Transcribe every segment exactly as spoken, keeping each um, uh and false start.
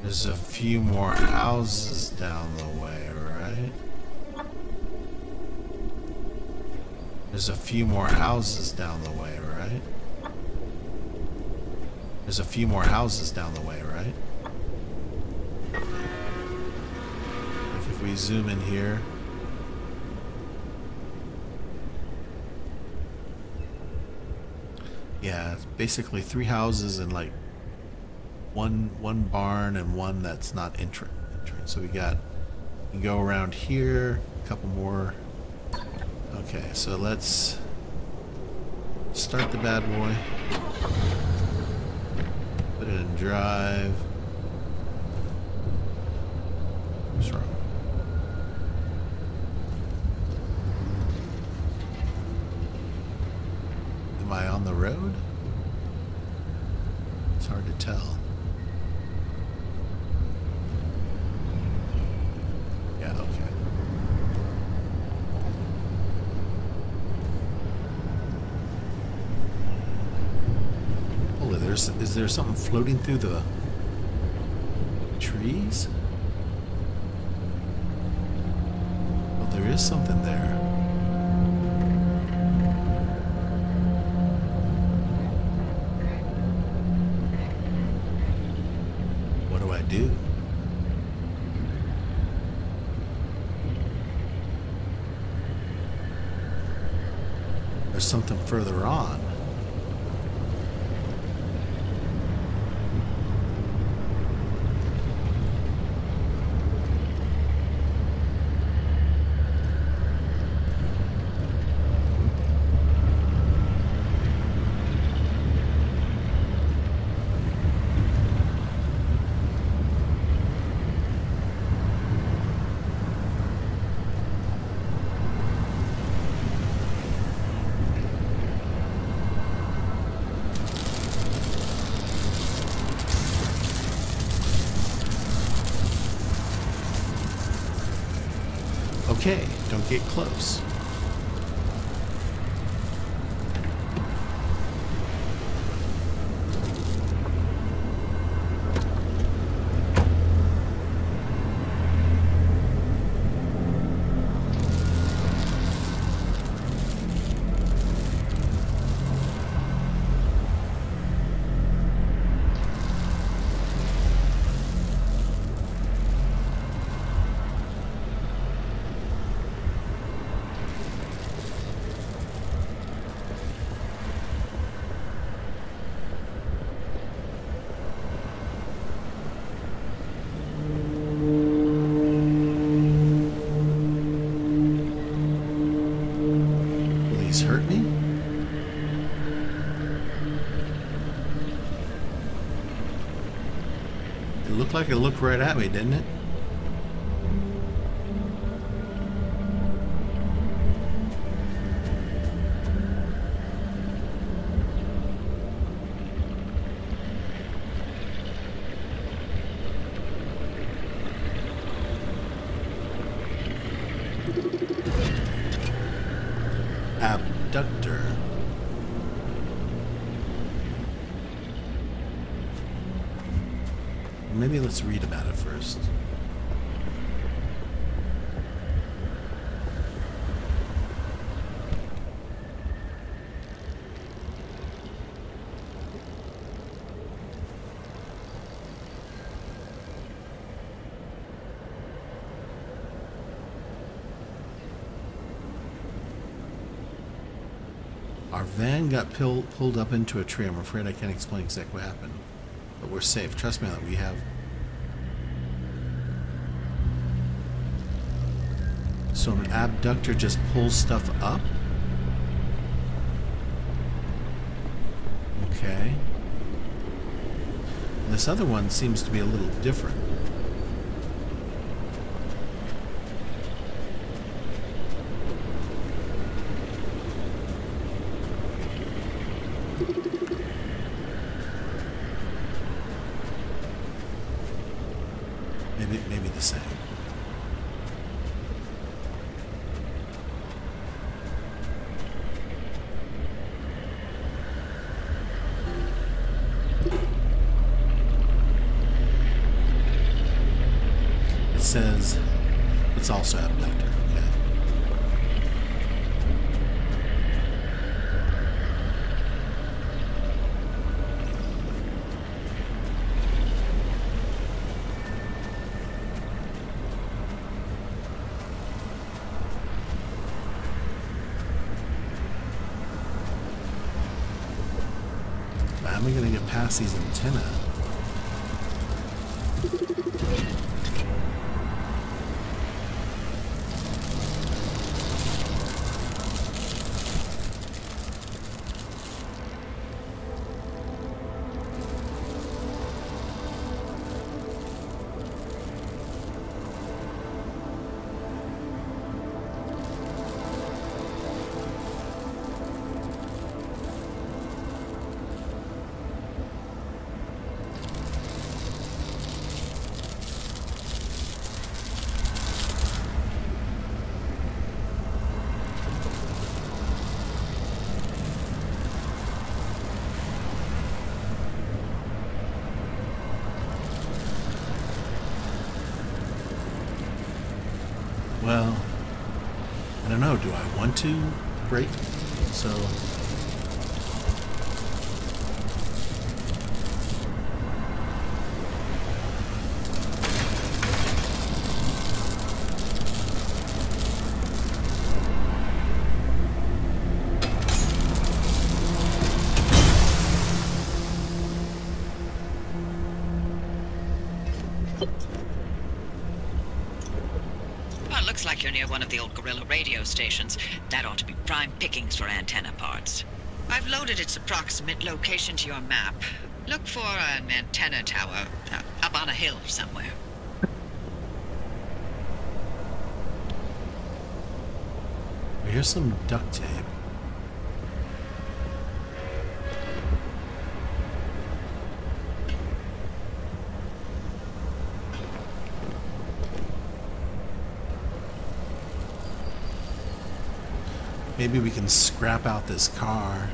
There's a few more houses down the way, right? There's a few more houses down the way, right? There's a few more houses down the way, right? Like if we zoom in here. Yeah, it's basically three houses and like one one barn and one that's not entrance. So we got, we can go around here, a couple more. Okay, so let's start the bad boy. Put it in drive. What's wrong? Am I on the road? It's hard to tell. Yeah, okay. Holy, there's, is there something floating through the trees? Well, there is something there. What do I do? There's something further on. Okay, don't get close. Hurt me? It looked like it looked right at me, didn't it? Abductor. Maybe let's read about it first. Our van got pull, pulled up into a tree. I'm afraid I can't explain exactly what happened. But we're safe. Trust me that we have... So an abductor just pulls stuff up? Okay. This other one seems to be a little different. Maybe, maybe the same. center. Okay. How am I gonna get past these antennae? Well, I don't know. Do I want to break? So. Looks like you're near one of the old Gorilla radio stations. That ought to be prime pickings for antenna parts. I've loaded its approximate location to your map. Look for an antenna tower uh, up on a hill somewhere. Here's some duct tape. Maybe we can scrap out this car.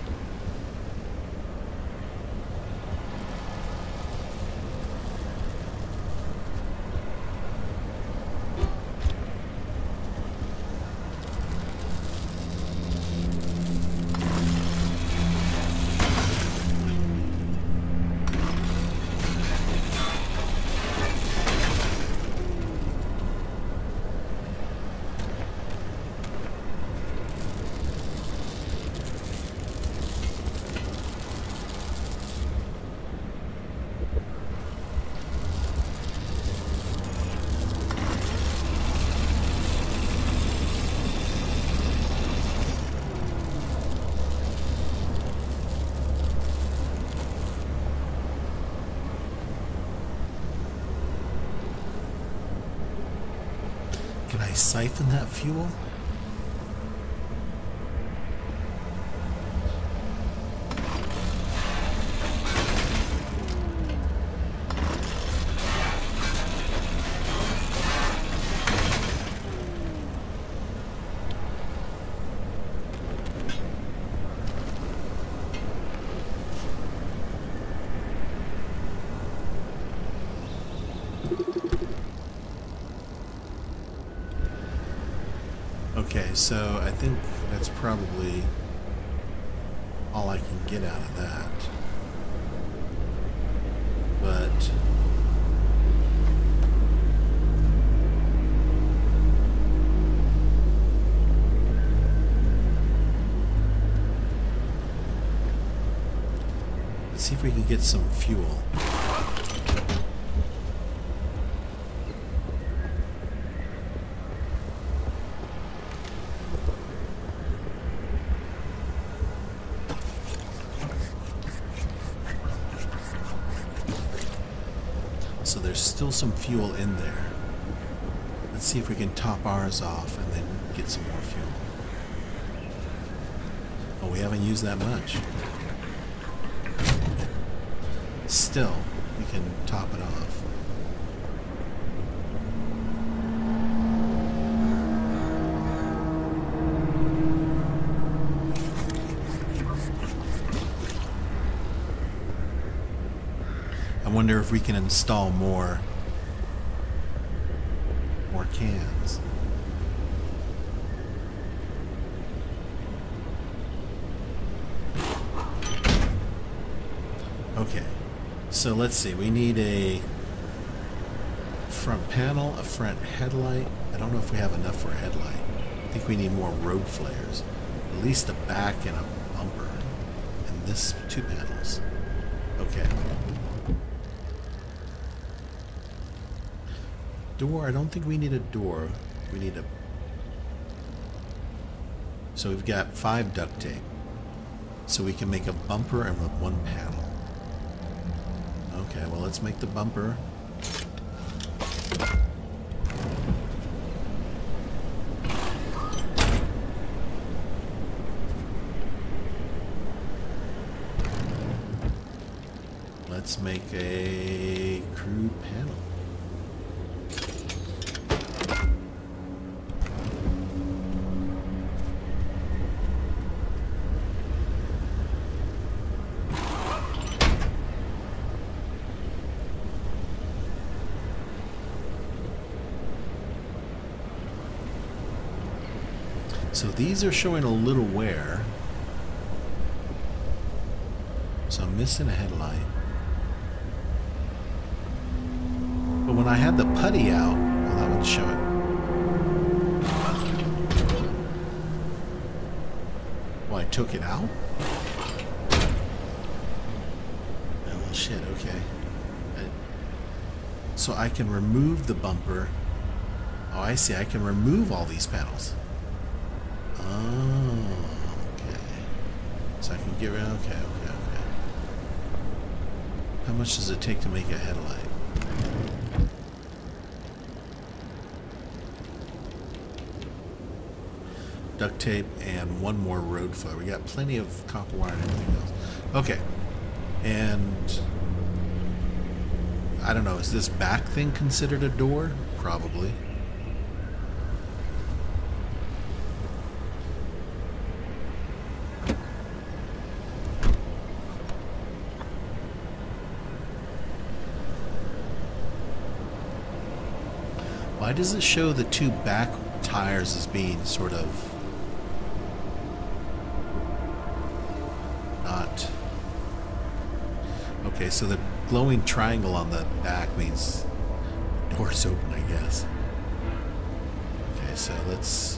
Can I siphon that fuel? Okay, so I think that's probably all I can get out of that. But let's see if we can get some fuel. So there's still some fuel in there. Let's see if we can top ours off and then get some more fuel. Oh, we haven't used that much. Still, we can top it off. I wonder if we can install more more cans. So let's see, we need a front panel, a front headlight. I don't know if we have enough for a headlight. I think we need more road flares. At least a back and a bumper. And this, two panels. Okay. Door, I don't think we need a door. We need a... So we've got five duct tape. So we can make a bumper and with one panel. Okay, well let's make the bumper. Let's make a crew panel. So these are showing a little wear. So I'm missing a headlight. But when I had the putty out, well, that would show it. Well, I took it out? Oh, well, shit, okay. I, so I can remove the bumper. Oh, I see. I can remove all these panels. Oh, okay. So I can get rid of... Okay, okay, okay. How much does it take to make a headlight? Duct tape and one more road flare. We got plenty of copper wire and everything else. Okay. And... I don't know, is this back thing considered a door? Probably. Why does it show the two back tires as being sort of not... Okay, so the glowing triangle on the back means the door's open, I guess. Okay, so let's...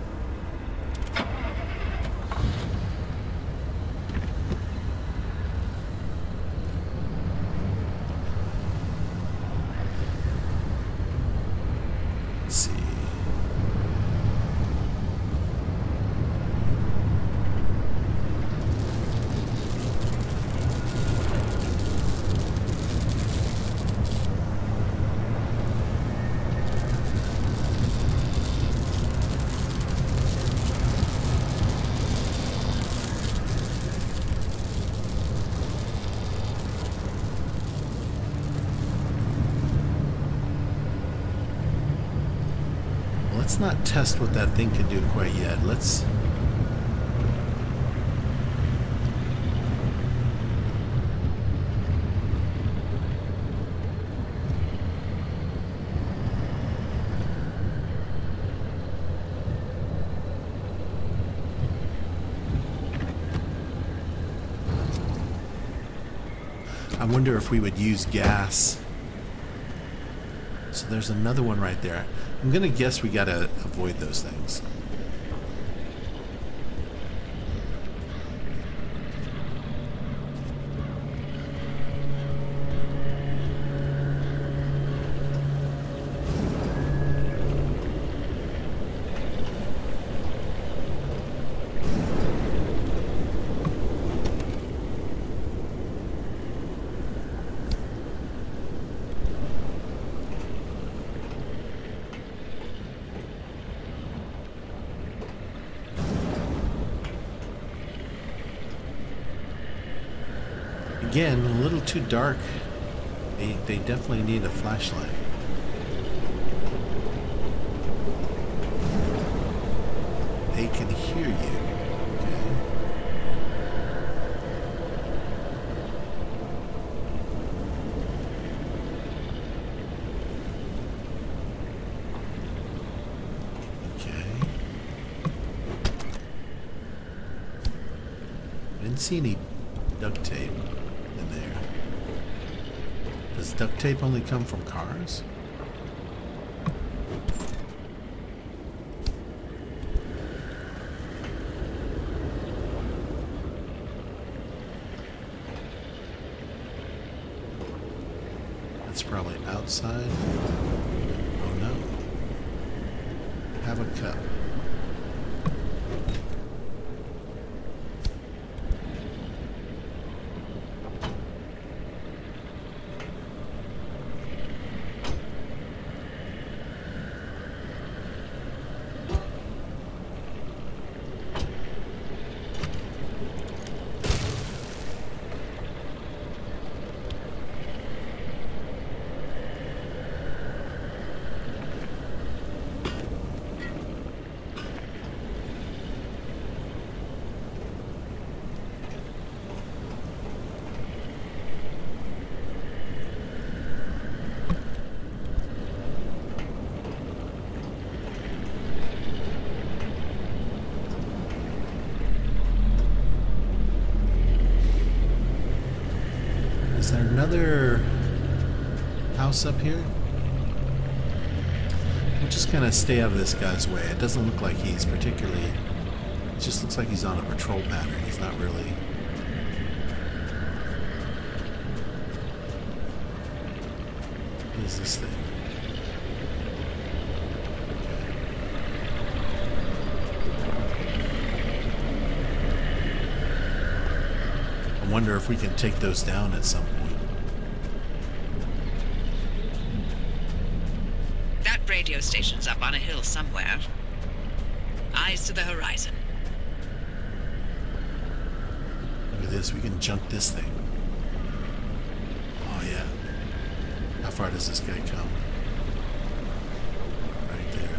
Let's not test what that thing can do quite yet. Let's... I wonder if we would use gas. So there's another one right there. I'm gonna guess we gotta avoid those things. Again, a little too dark. They, they definitely need a flashlight. They can hear you. Okay. Okay. I didn't see any duct tape in there. Does duct tape only come from cars? That's probably outside. Oh no. Have a cup. Is there another house up here? We'll just kind of stay out of this guy's way. It doesn't look like he's particularly... It just looks like he's on a patrol pattern. He's not really... What is this thing? I wonder if we can take those down at some point. That radio station's up on a hill somewhere. Eyes to the horizon. Look at this, we can junk this thing. Oh yeah. How far does this guy come? Right there.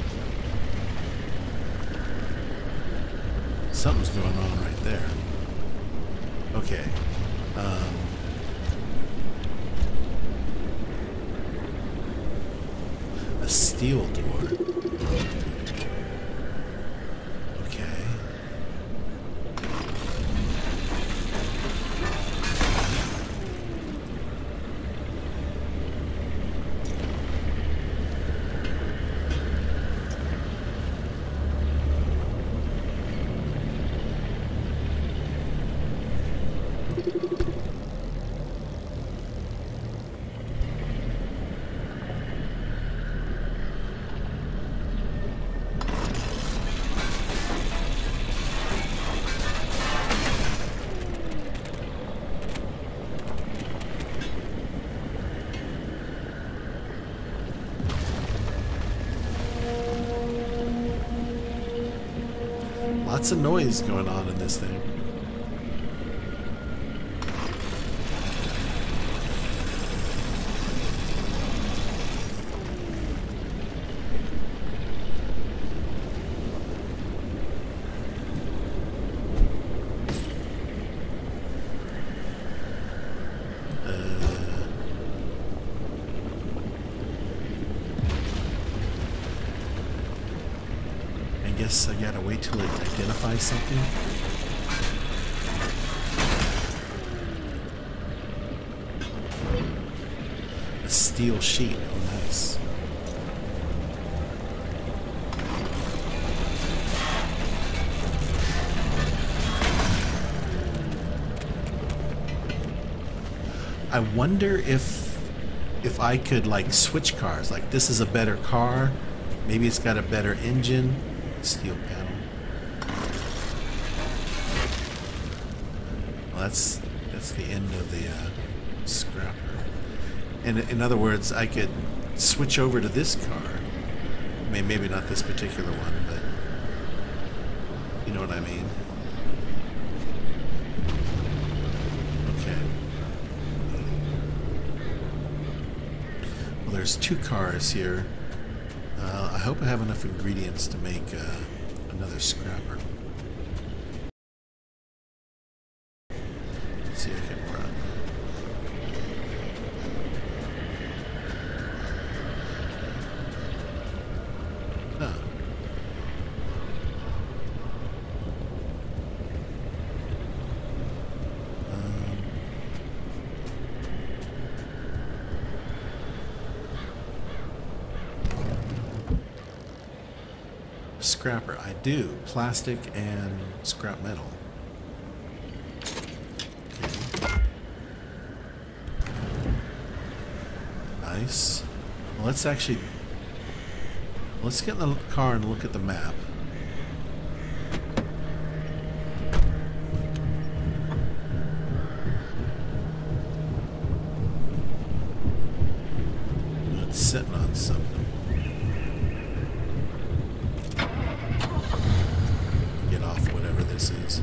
Something's going on right there. Okay. Um, a steel door. Okay. Lots of noise going on in this thing. I gotta wait till it identifies something. A steel sheet. Oh, nice. I wonder if if I could like switch cars. Like this is a better car. Maybe it's got a better engine. Steel panel. Well, that's that's the end of the uh, scrapper. And in other words, I could switch over to this car. I mean, maybe not this particular one, but you know what I mean. Okay. Well, there's two cars here. Uh, I hope I have enough ingredients to make uh, another scrapper. Let's see if I can run. Huh. Um, scrapper? I do. Plastic and scrap metal. Okay. Nice. Well, let's actually... Let's get in the car and look at the map. It's sitting on something. Get off whatever this is.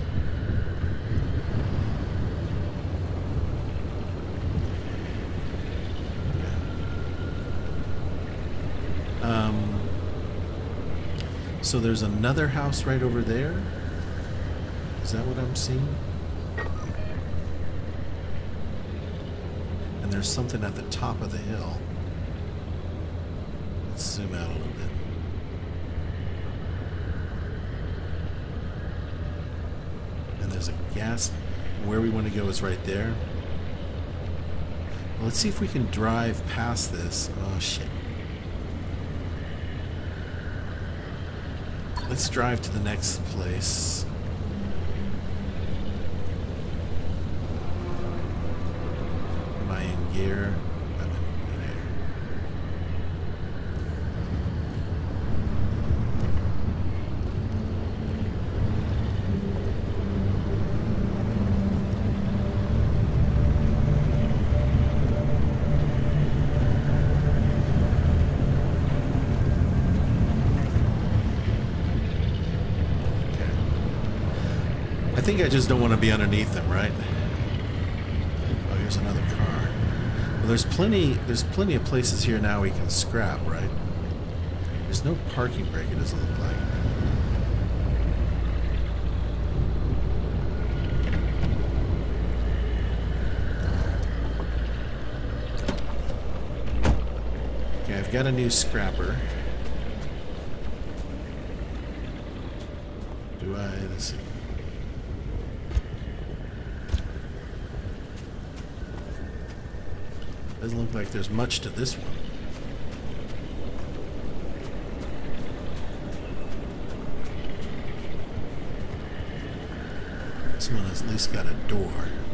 Okay. Um... So there's another house right over there? Is that what I'm seeing? And there's something at the top of the hill. Let's zoom out a little bit. And there's a gas... Where we want to go is right there. Well, let's see if we can drive past this. Oh, shit. Let's drive to the next place. Am I in gear? I'm in gear. I think I just don't want to be underneath them, right? Oh, here's another car. Well, there's plenty. There's plenty of places here now we can scrap, right? There's no parking brake. It doesn't look like. Okay, I've got a new scrapper. Do I? Let's see. Doesn't look like there's much to this one. This one has at least got a door.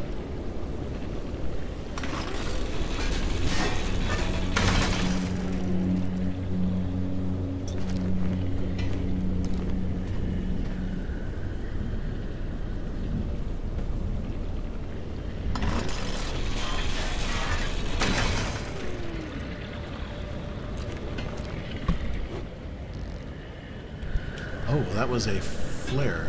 Oh, that was a flare.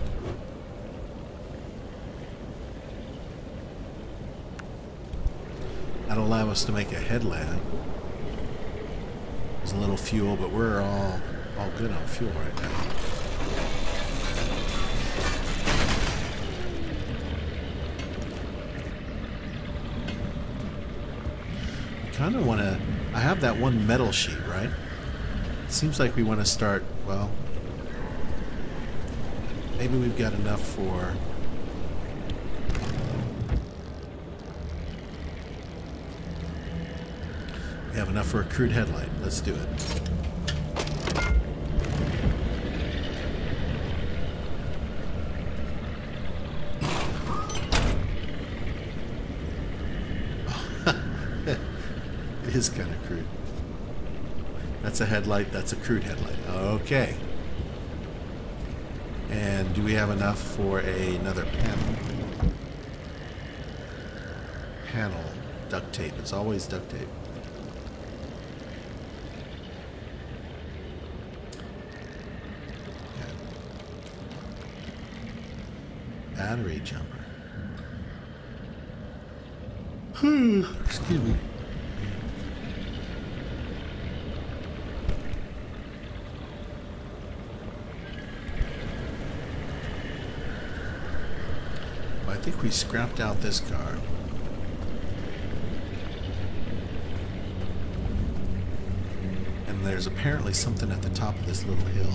That'll allow us to make a headlamp. There's a little fuel, but we're all all good on fuel right now. I kind of want to... I have that one metal sheet, right? It seems like we want to start, well... Maybe we've got enough for... We have enough for a crude headlight. Let's do it. It is kind of crude. That's a headlight. That's a crude headlight. Okay. And do we have enough for a, another panel? Panel. Duct tape. It's always duct tape. Yeah. Battery jumper. Excuse me. I think we scrapped out this car. And there's apparently something at the top of this little hill.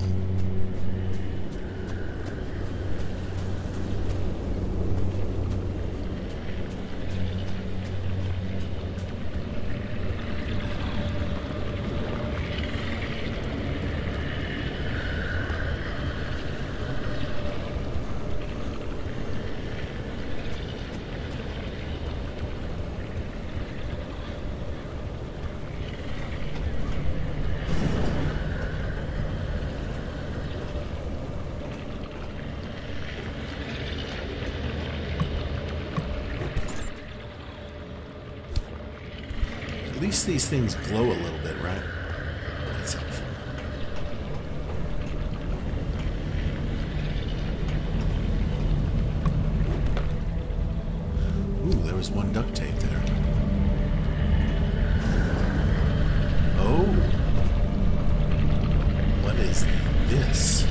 least these things glow a little bit, right? That's helpful. Ooh, there was one duct tape there. Oh. What is this?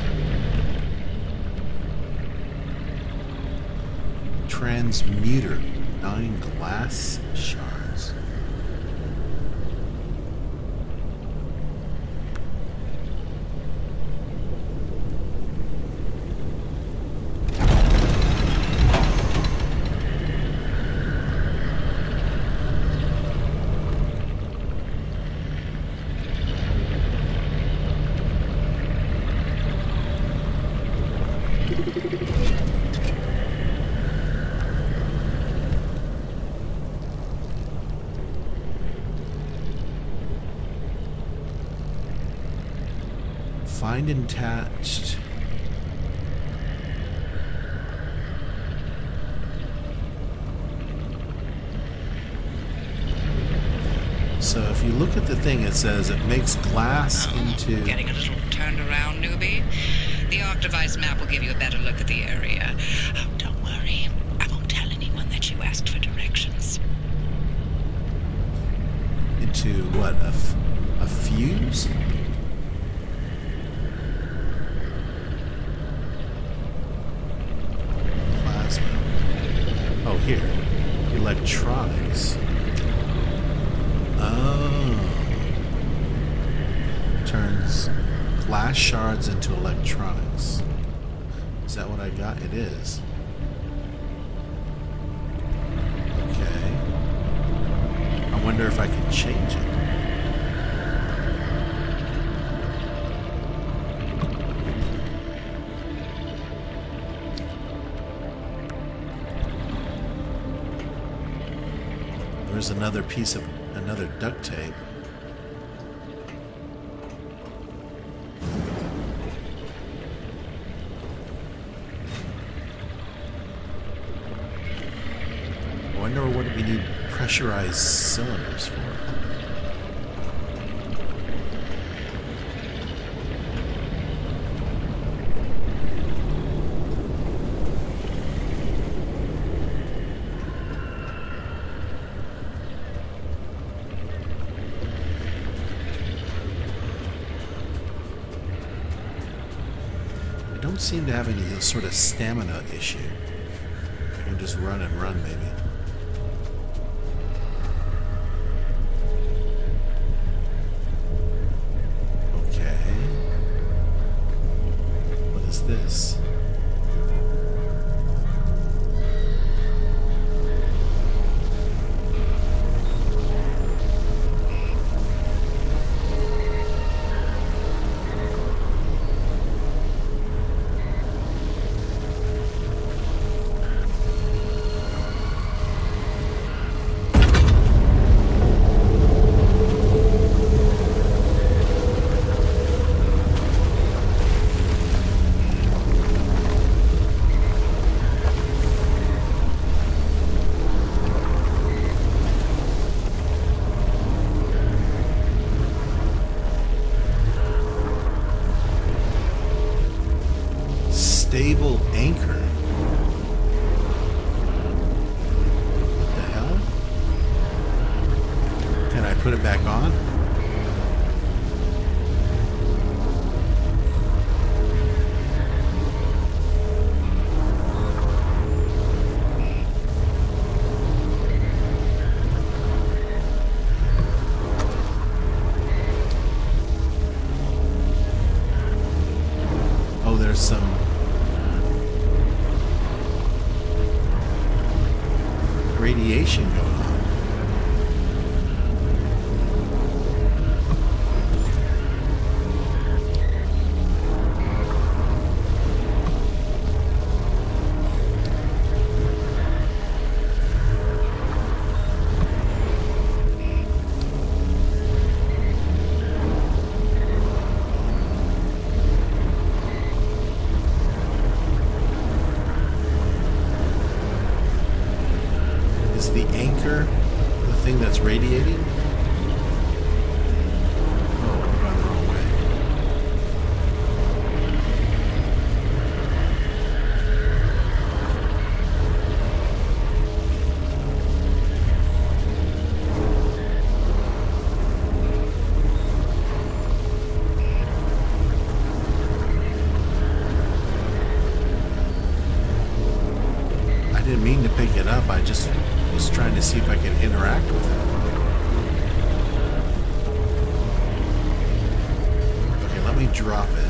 Transmuter. Nine glass shards. Find attached. So if you look at the thing, it says it makes glass Oh, into... Getting a little turned around, newbie? The Arc Device map will give you a better look at the area. Oh, don't worry. I won't tell anyone that you asked for directions. Into what? A, f a fuse? Plasma. Oh, here. Electronics. Oh. Turns glass shards into electronics. Is that what I got? It is. Okay. I wonder if I can change it. There's another piece of another duct tape. I wonder what we need pressurized cylinders for. I don't seem to have any sort of stamina issue. I can just run and run, maybe. Okay. What is this? Stable anchor. What the hell? Can I put it back on? Oh, there's some radiation going on. Is the anchor the thing that's radiating? up. I just was trying to see if I could interact with it. Okay, let me drop it.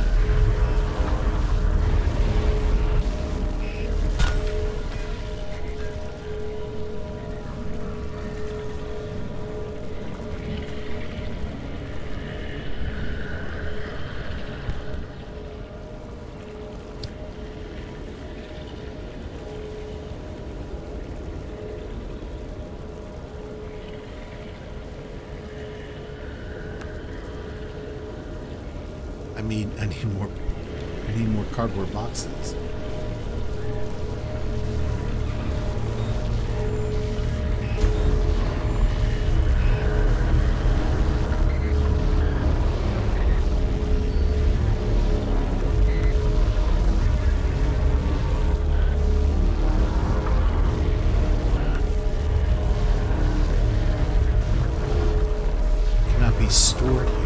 I mean, I need more, I need more cardboard boxes. Cannot be stored here.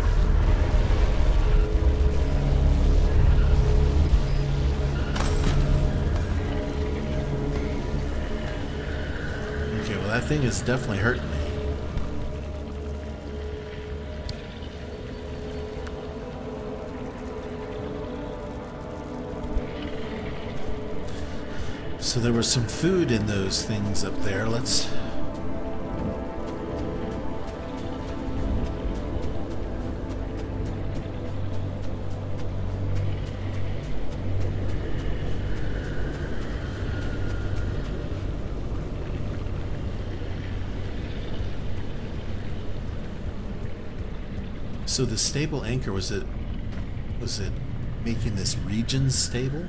That thing is definitely hurting me. So there was some food in those things up there. Let's... So the stable anchor, was it was it making this region stable?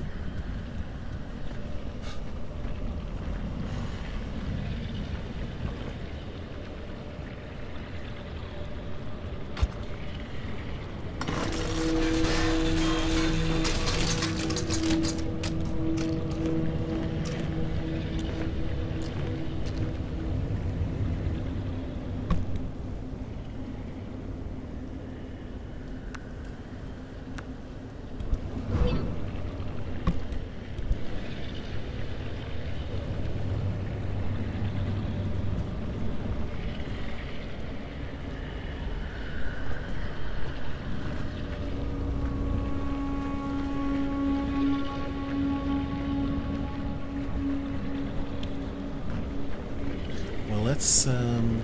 Let's, um...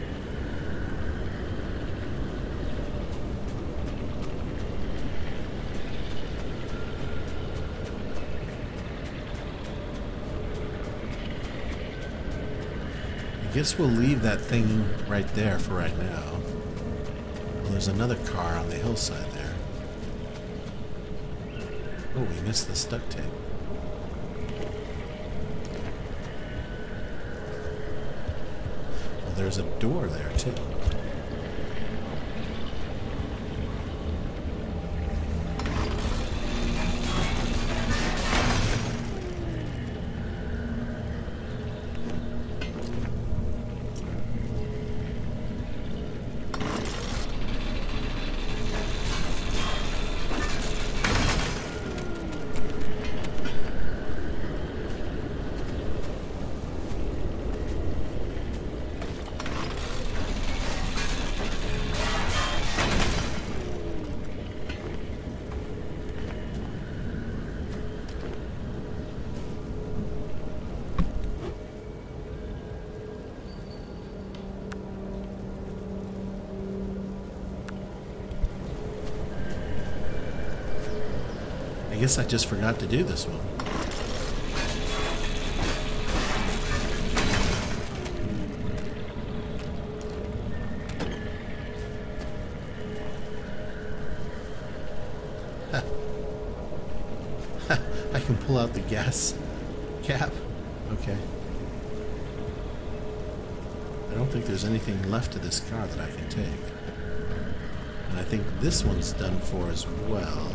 I guess we'll leave that thing right there for right now. Well, there's another car on the hillside there. Oh, we missed the duct tape. There's a door there too. I guess I just forgot to do this one. I can pull out the gas cap. Okay. I don't think there's anything left of this car that I can take. And I think this one's done for as well.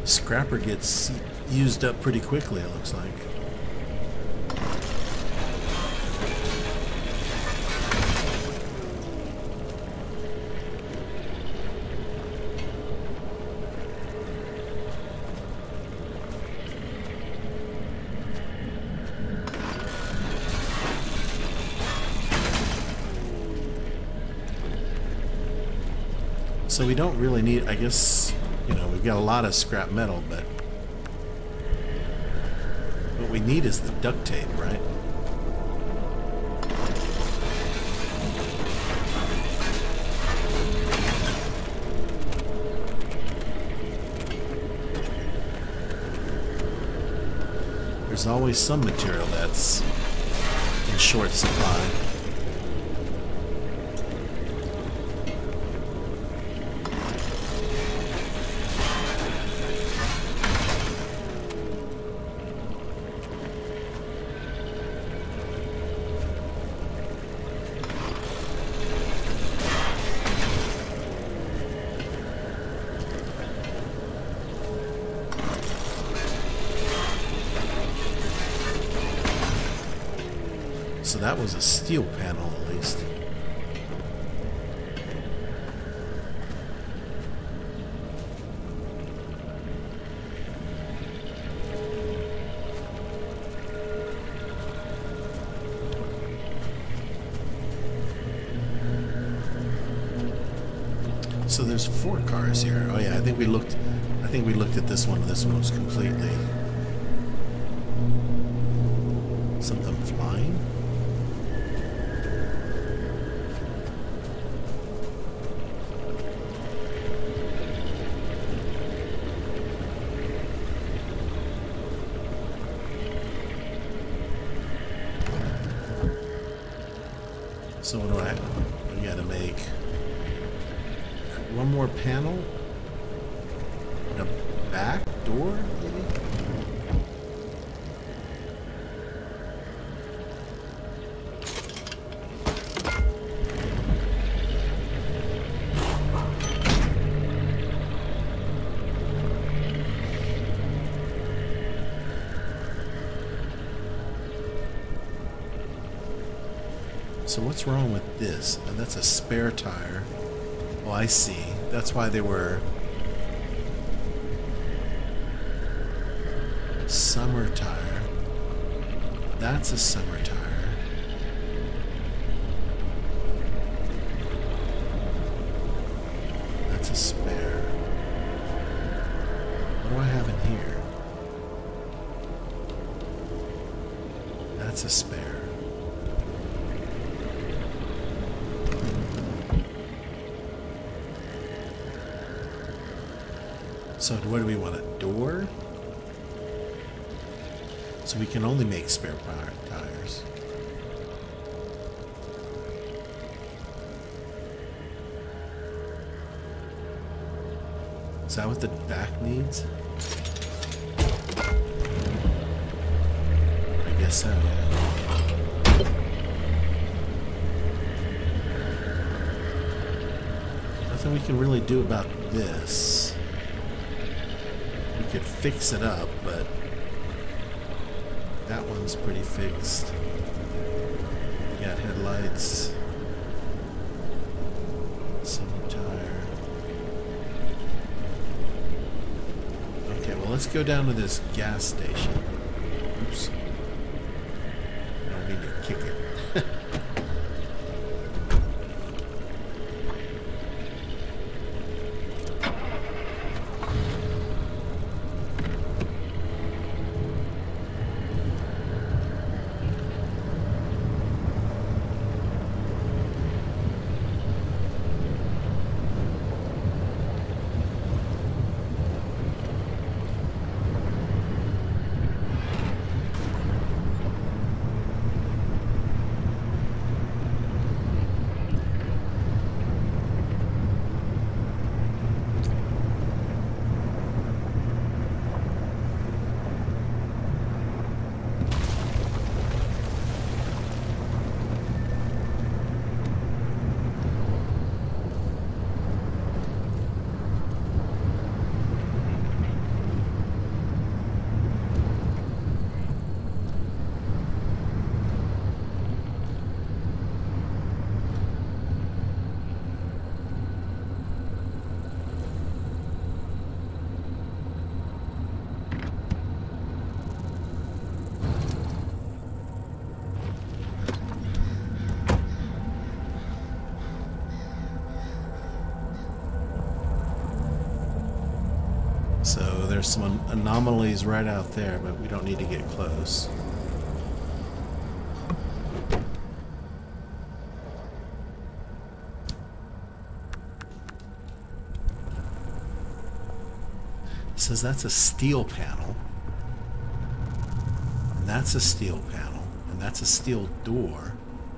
Scrapper gets used up pretty quickly, it looks like. So we don't really need, I guess, you know, we've got a lot of scrap metal, but what we need is the duct tape, right? There's always some material that's in short supply. So that was a steel panel, at least. So there's four cars here. Oh yeah, I think we looked. I think we looked at this one. This one was completely something flying. So what do I have? I gotta make one more panel and a back door, maybe? So what's wrong with this? And that's a spare tire. Oh, I see. That's why they were summer tire. That's a summer tire. That's a spare. What do I have in here? That's a spare. So what do we want? A door? So we can only make spare tires. Is that what the back needs? I guess so, yeah. Nothing we can really do about this. Could fix it up, but that one's pretty fixed. We got headlights, summer tire. Okay, well let's go down to this gas station. Oops. I don't mean to kick it. there's some an anomalies right out there, but we don't need to get close. It says that's a steel panel. And that's a steel panel. And that's a steel door.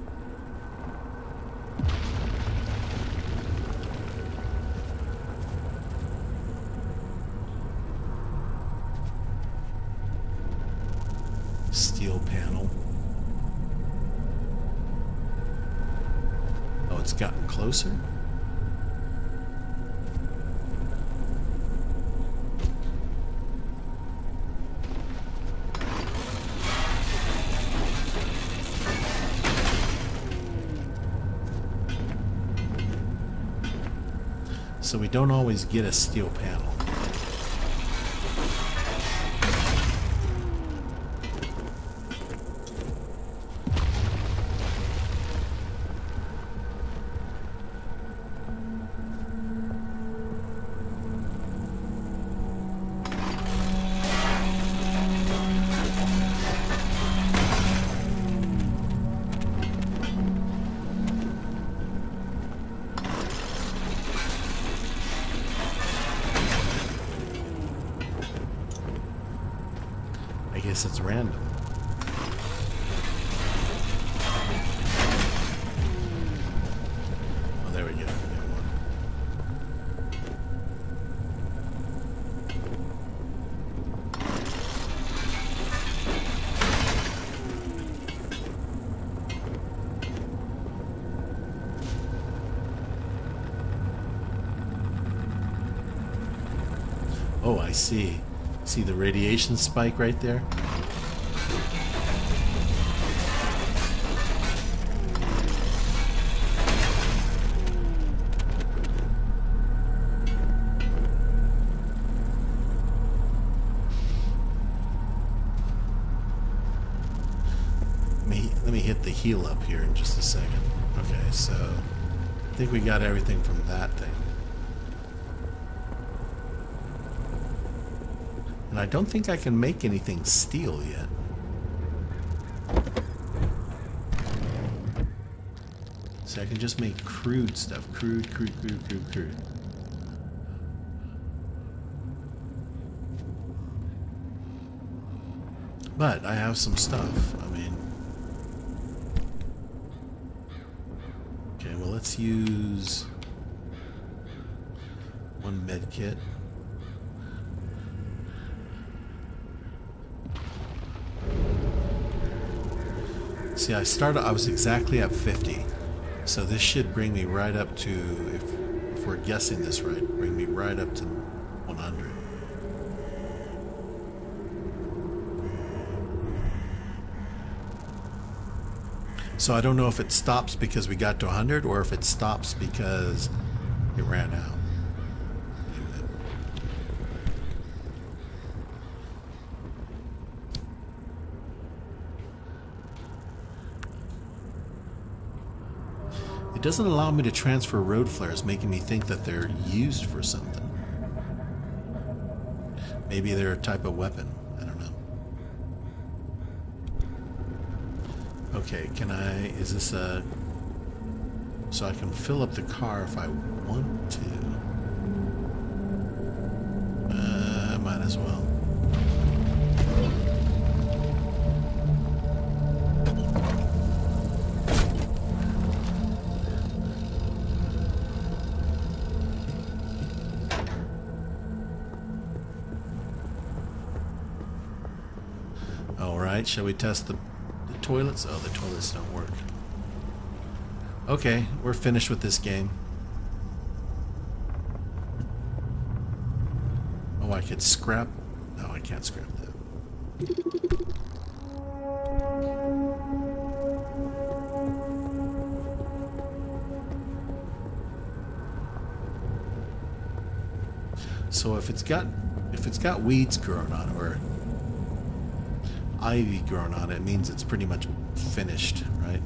Steel panel. Oh, it's gotten closer? So we don't always get a steel panel. I guess it's random. Oh, there we go. Oh, I see. See the radiation spike right there? Let me, let me hit the heal up here in just a second. Okay, so I think we got everything from that thing. And I don't think I can make anything steel yet. So I can just make crude stuff. Crude, crude, crude, crude, crude. But I have some stuff. I mean... Okay, well let's use one med kit. See, I started, I was exactly at fifty. So this should bring me right up to, if, if we're guessing this right, bring me right up to one hundred. So I don't know if it stops because we got to one hundred or if it stops because it ran out. It doesn't allow me to transfer road flares, making me think that they're used for something. Maybe they're a type of weapon. I don't know. Okay, can I... Is this a... So I can fill up the car if I want to. Uh, I might as well. Shall we test the, the toilets? Oh, the toilets don't work. Okay, we're finished with this game. Oh, I could scrap... No, I can't scrap that. So if it's got... If it's got weeds growing on it, or... ivy grown on it, it means it's pretty much finished, right?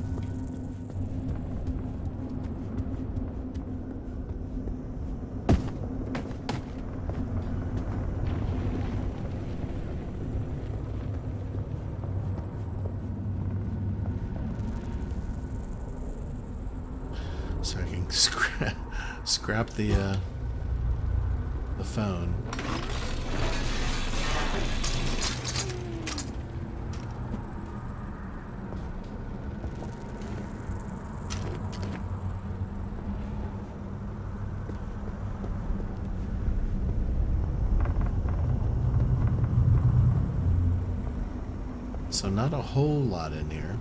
scrap, scrap the uh, the phone. So not a whole lot in here.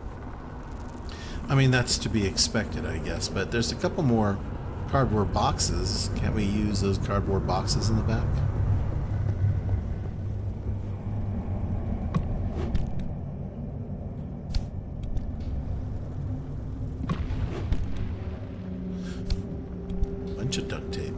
I mean, that's to be expected, I guess, but there's a couple more cardboard boxes. Can't we use those cardboard boxes in the back? Bunch of duct tape.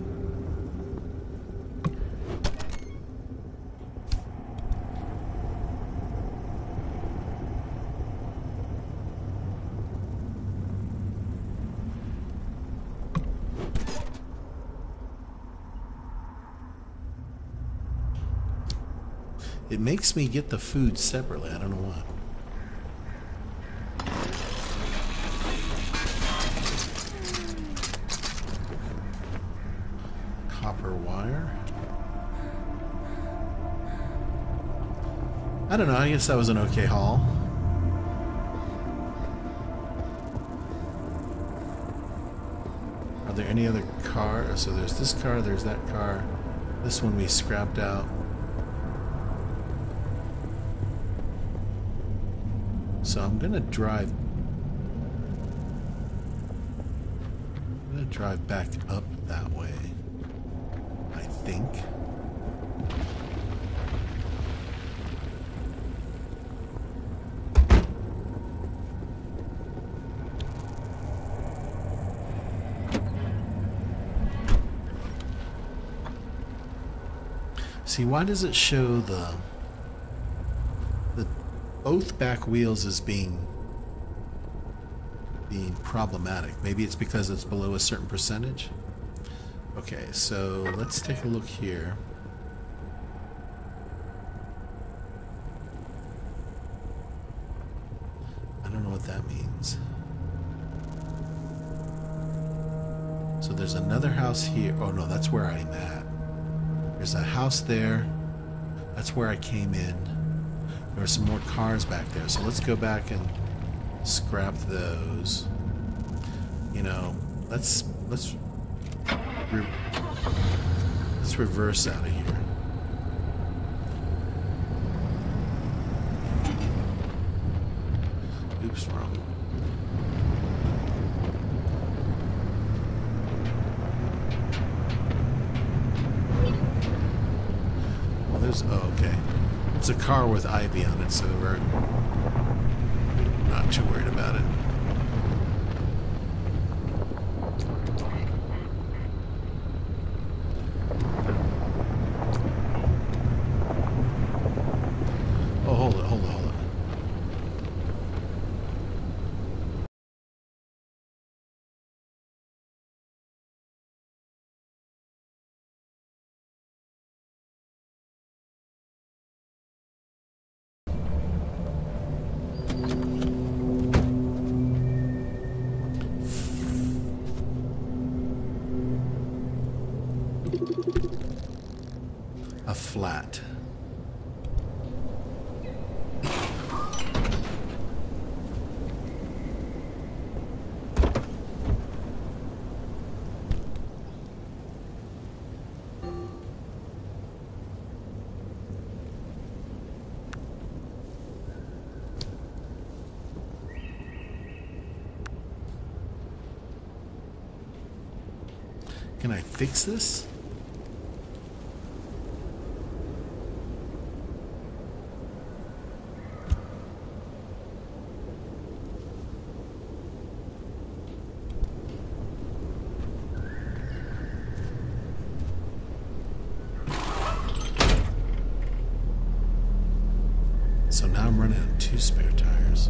It makes me get the food separately. I don't know why. Copper wire. I don't know. I guess that was an okay haul. Are there any other cars? So there's this car, there's that car. This one we scrapped out. So I'm gonna drive. I'm gonna drive back up that way, I think. See, why does it show the the both back wheels as being being problematic? Maybe it's because it's below a certain percentage. Okay, so let's take a look here. I don't know what that means. So there's another house here. Oh no, that's where I'm at. There's a house there. That's where I came in. There are some more cars back there. So let's go back and scrap those. You know, let's let's re let's reverse out of here. Oops, wrong. Well, there's oh, okay. It's a car with Ivy on it, so we're not too worried about it. Oh, hold it, hold it, hold it. A flat. Can I fix this? So now I'm running on two spare tires.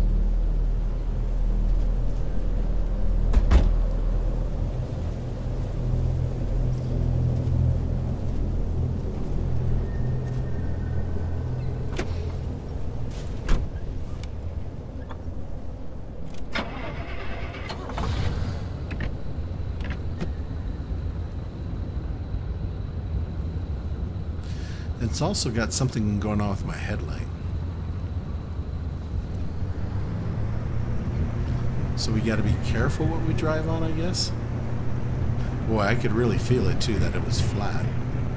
It's also got something going on with my headlight. So we got to be careful what we drive on, I guess. Boy, I could really feel it too, that it was flat.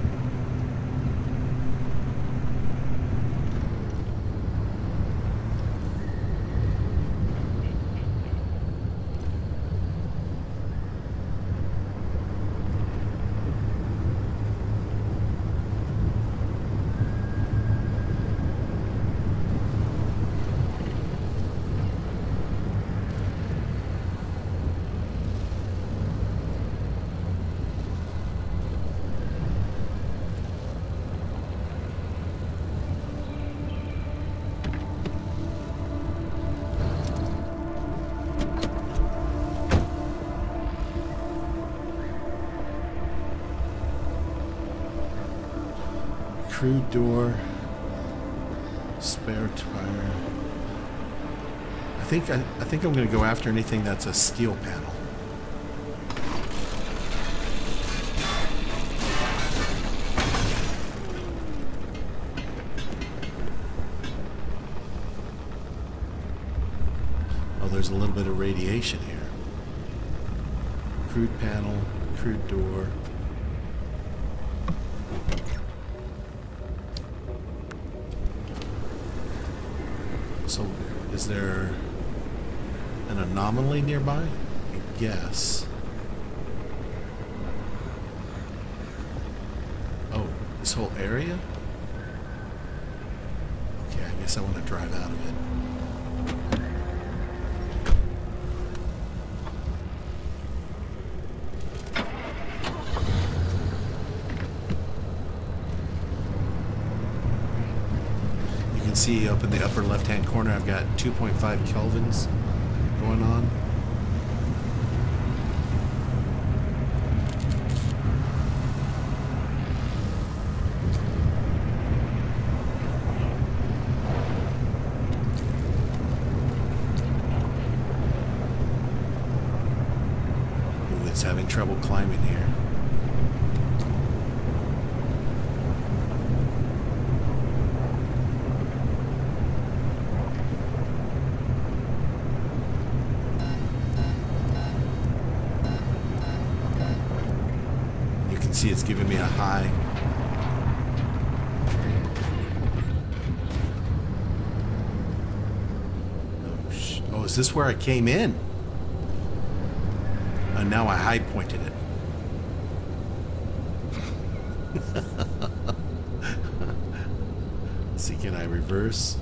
Crude door, spare tire. I think I, I think I'm going to go after anything that's a steel panel. Oh, there's a little bit of radiation here. Crude panel, crude door. So, is there an anomaly nearby? I guess. Oh, this whole area? Okay, I guess I want to drive out of it. See up in the upper left hand corner I've got two point five kelvins going on. Ooh, it's having trouble climbing here. See, it's giving me a high. Oh, sh oh, is this where I came in? And now I high pointed it. Let's see, can I reverse?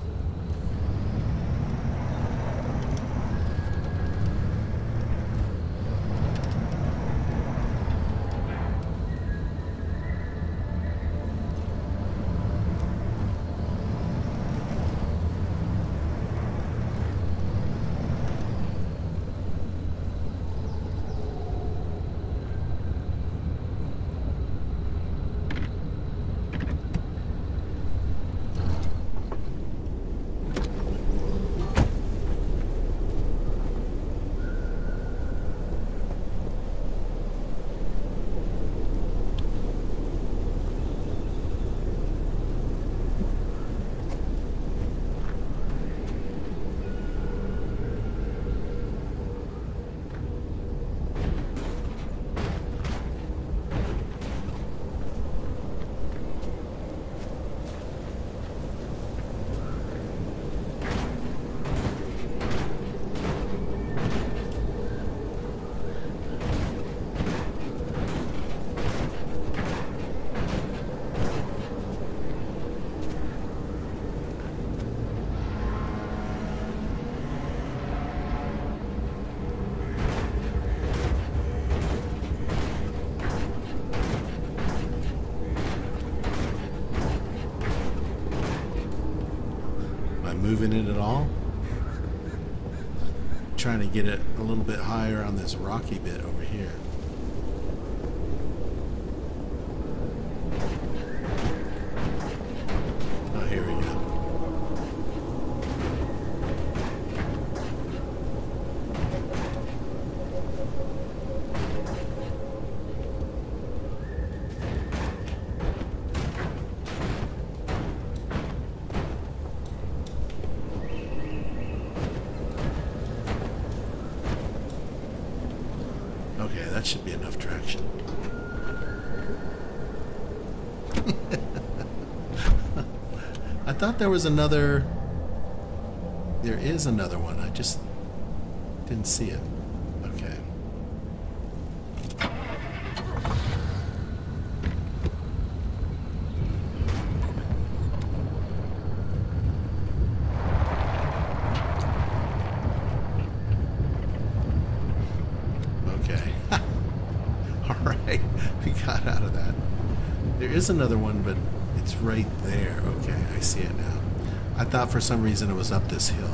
Moving it at all. Trying to get it a little bit higher on this rocky bit over here. Oh, here we go. that should be enough traction. I thought there was another... There is another one. I just didn't see it. Okay. Okay. All right. We got out of that. There is another one, but it's right there. Okay, I see it now. I thought for some reason it was up this hill.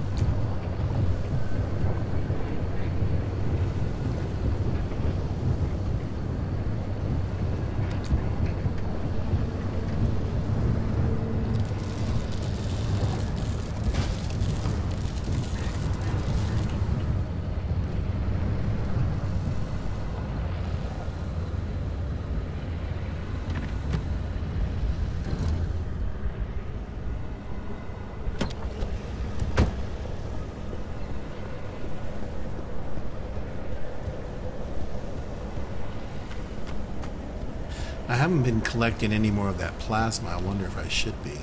I haven't been collecting any more of that plasma. I wonder if I should be.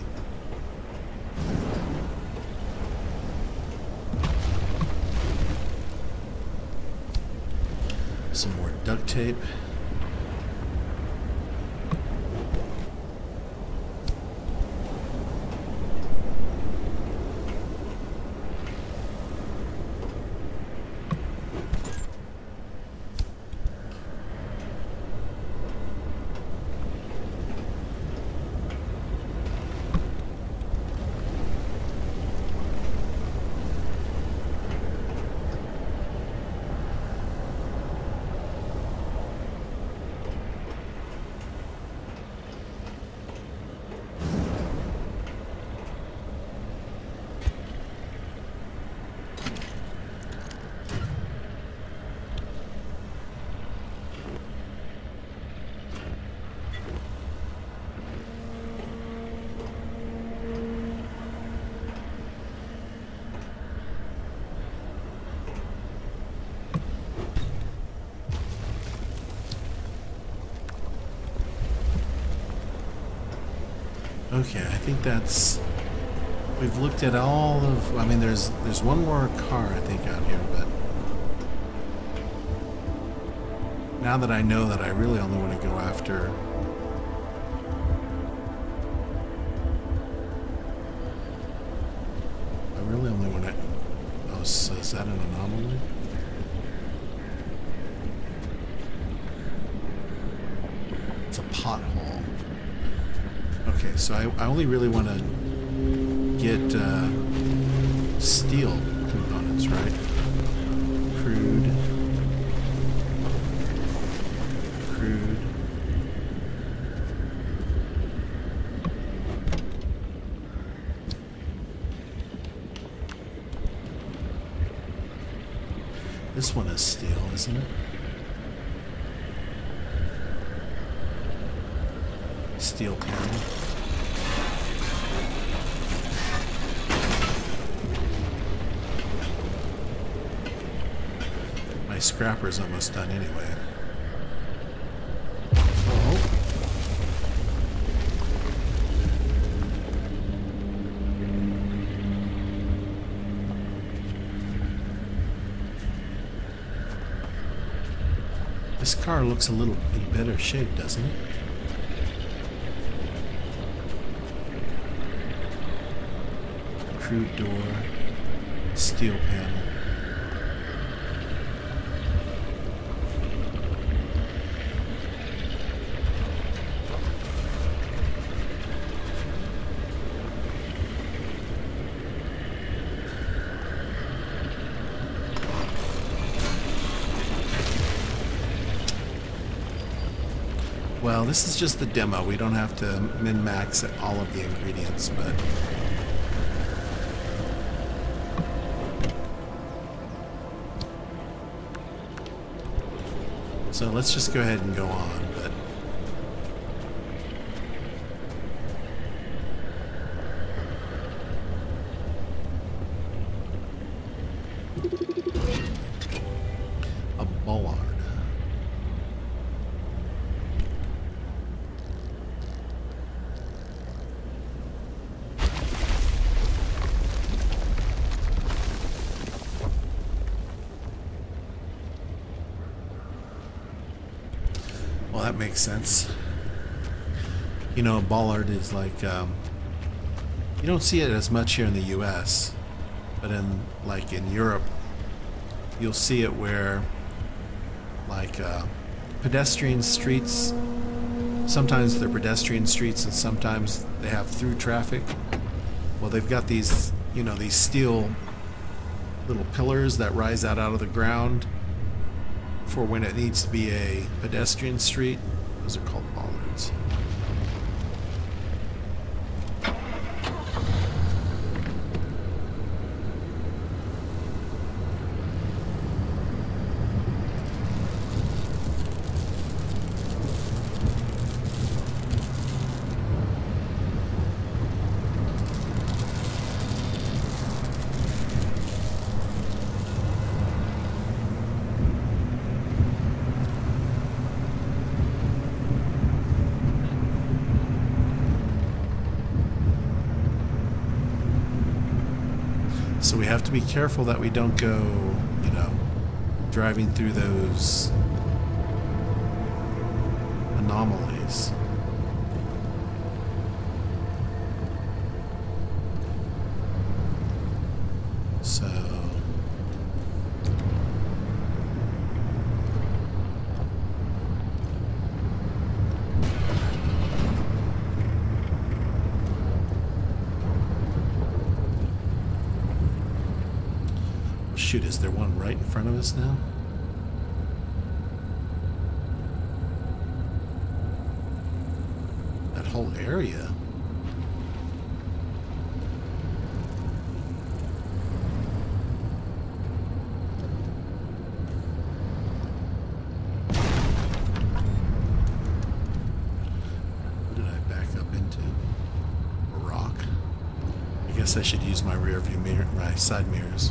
Some more duct tape. Okay, I think that's... We've looked at all of... I mean, there's there's one more car, I think, out here, but... Now that I know that I really only want to go after... I really only want to... Oh, so is that an anomaly? It's a pothole. Okay, so I, I only really want to get uh, steel components, right? Crude. Crude. This one is steel, isn't it? Steel panel. My scrapper's almost done anyway. Oh. This car looks a little in better shape, doesn't it? Crude door, steel panel. Well, this is just the demo. We don't have to min-max all of the ingredients, but... So let's just go ahead and go on, but... A bollard. Well, that makes sense. You know, bollard is like, um, you don't see it as much here in the U S, but in, like in Europe, you'll see it where, like, uh, pedestrian streets, sometimes they're pedestrian streets and sometimes they have through traffic. Well, they've got these, you know, these steel little pillars that rise out out of the ground for when it needs to be a pedestrian street. Those are called bollards. So we have to be careful that we don't go, you know, driving through those anomalies. So... Shoot, is there one right in front of us now? That whole area. What did I back up into? A rock? I guess I should use my rear view mirror, my side mirrors.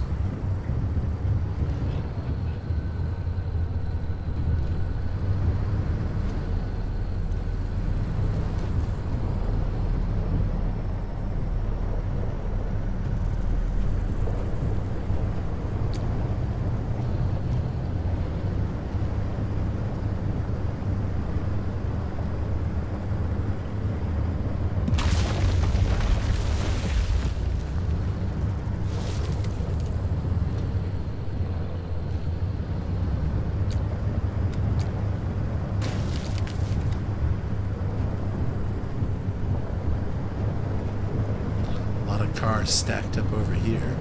Cars stacked up over here.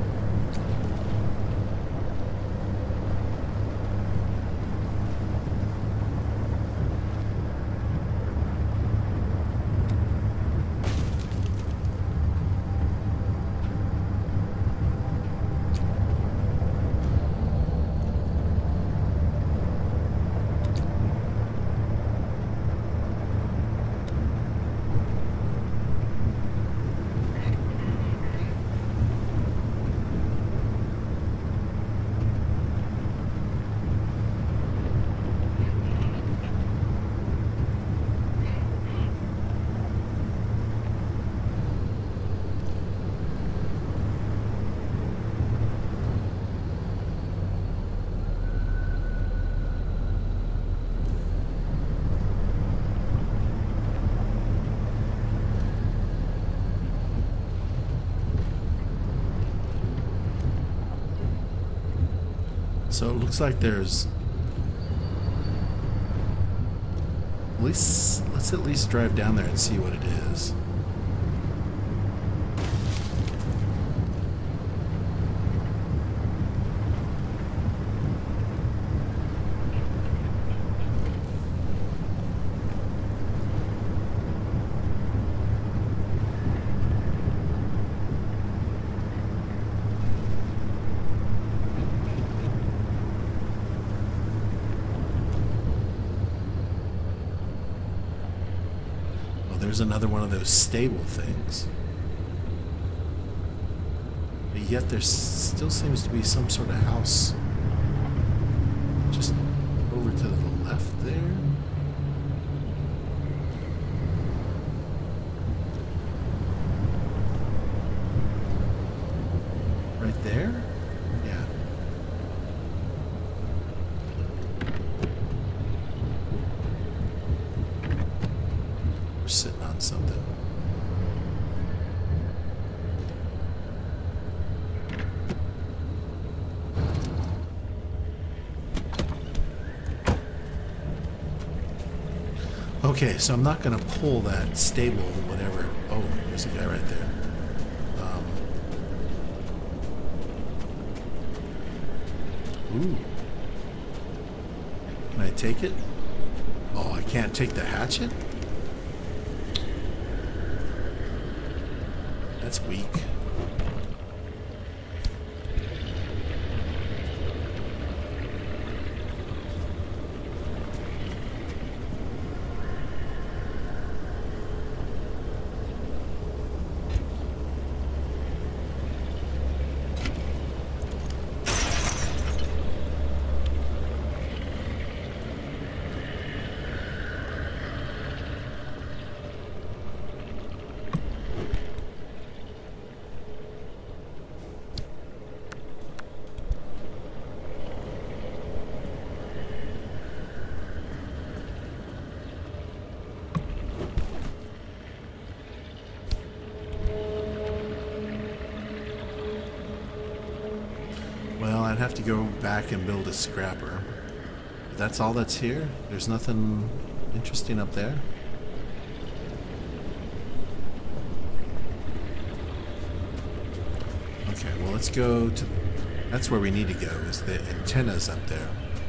So it looks like there's at least, let's at least drive down there and see what it is. There's another one of those stable things. But yet there still seems to be some sort of house just over to the left there. Right there? Yeah. something. Okay, so I'm not going to pull that stable, whatever. Oh, there's a guy right there. Um, ooh. Can I take it? Oh, I can't take the hatchet? That's weak. I'd have to go back and build a scrapper. But that's all that's here? There's nothing interesting up there? Okay, well let's go to... That's where we need to go, is the antennas up there.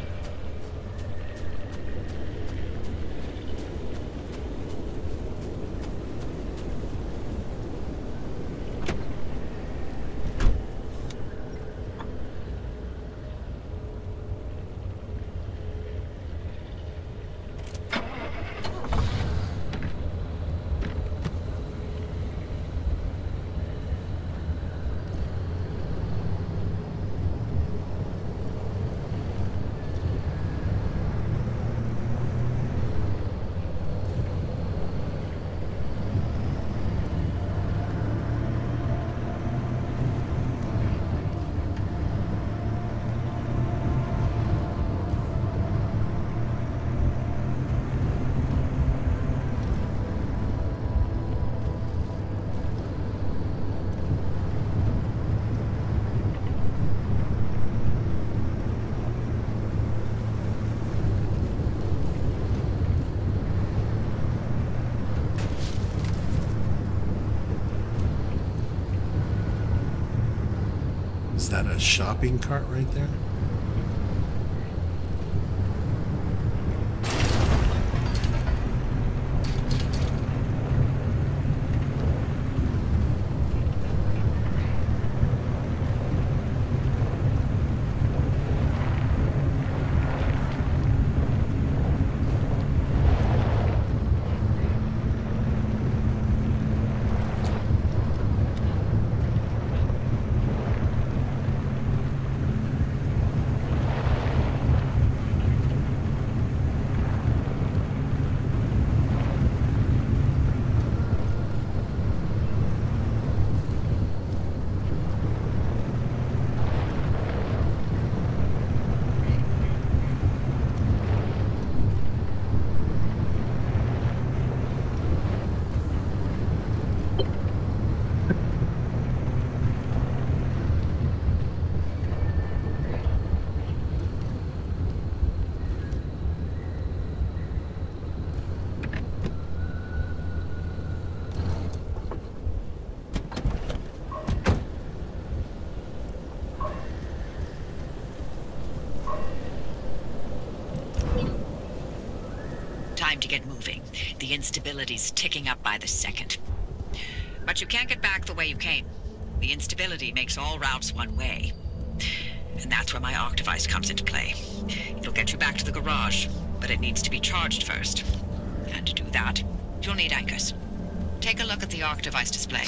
Is that a shopping cart right there? Time to get moving. The instability's ticking up by the second. But you can't get back the way you came. The instability makes all routes one way. And that's where my arc device comes into play. It'll get you back to the garage, but it needs to be charged first. And to do that, you'll need anchors. Take a look at the arc device display.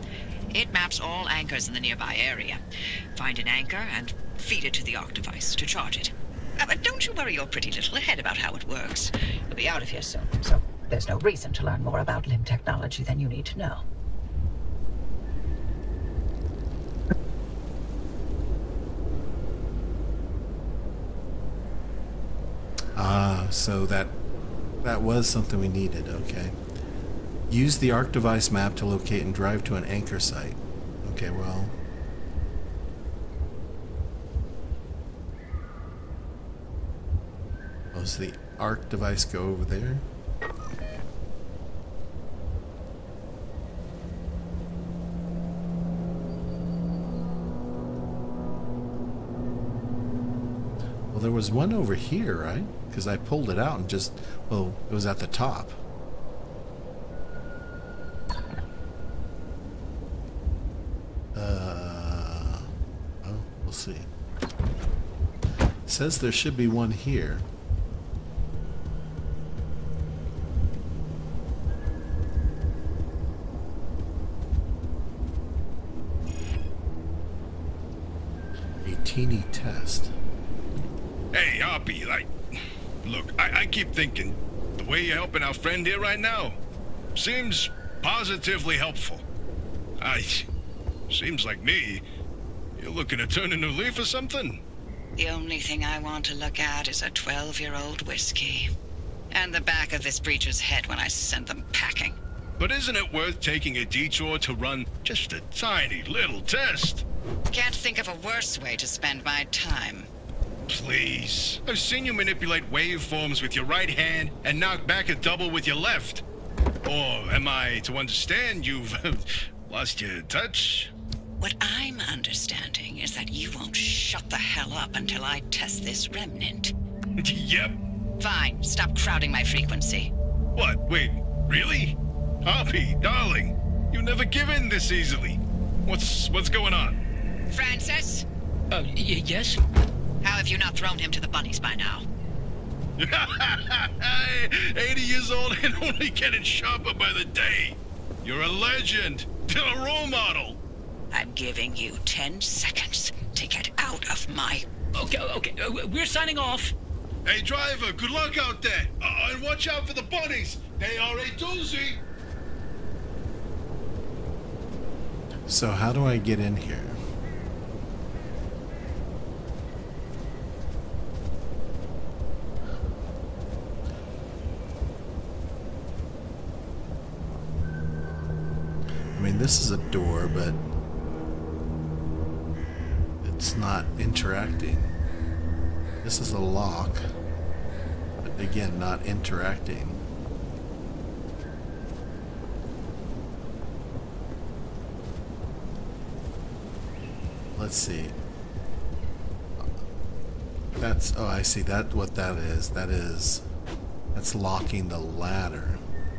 It maps all anchors in the nearby area. Find an anchor and feed it to the arc device to charge it. Uh, but don't you worry your pretty little head about how it works. You'll be out of here soon, so there's no reason to learn more about limb technology than you need to know. Ah, so that that was something we needed, okay. Use the ARC device map to locate and drive to an anchor site. Okay, well... Oh, does the ARC device go over there? Well, there was one over here, right? Because I pulled it out and just... Well, it was at the top. Uh... Oh, we'll see. It says there should be one here. A teeny test. Hey, Hoppy, like, look, I, I keep thinking, the way you're helping our friend here right now seems positively helpful. I, seems like me, you're looking to turn a new leaf or something? The only thing I want to look at is a twelve-year-old whiskey. And the back of this breacher's head when I send them packing. But isn't it worth taking a detour to run just a tiny little test? Can't think of a worse way to spend my time. Please. I've seen you manipulate waveforms with your right hand and knock back a double with your left. Or am I to understand you've lost your touch? What I'm understanding is that you won't shut the hell up until I test this remnant. Yep. Fine, stop crowding my frequency. What? Wait, really? Hoppy, darling, you never give in this easily. What's what's going on? Francis? Uh, y yes? How have you not thrown him to the bunnies by now? eighty years old and only getting sharper by the day. You're a legend. Still a role model. I'm giving you ten seconds to get out of my... Okay, okay, uh, we're signing off. Hey, driver, good luck out there. Uh, and watch out for the bunnies. They are a doozy. So how do I get in here? I mean, this is a door, but it's not interacting. This is a lock, but again, not interacting. Let's see. That's, oh, I see that, what that is. That is, that's locking the ladder.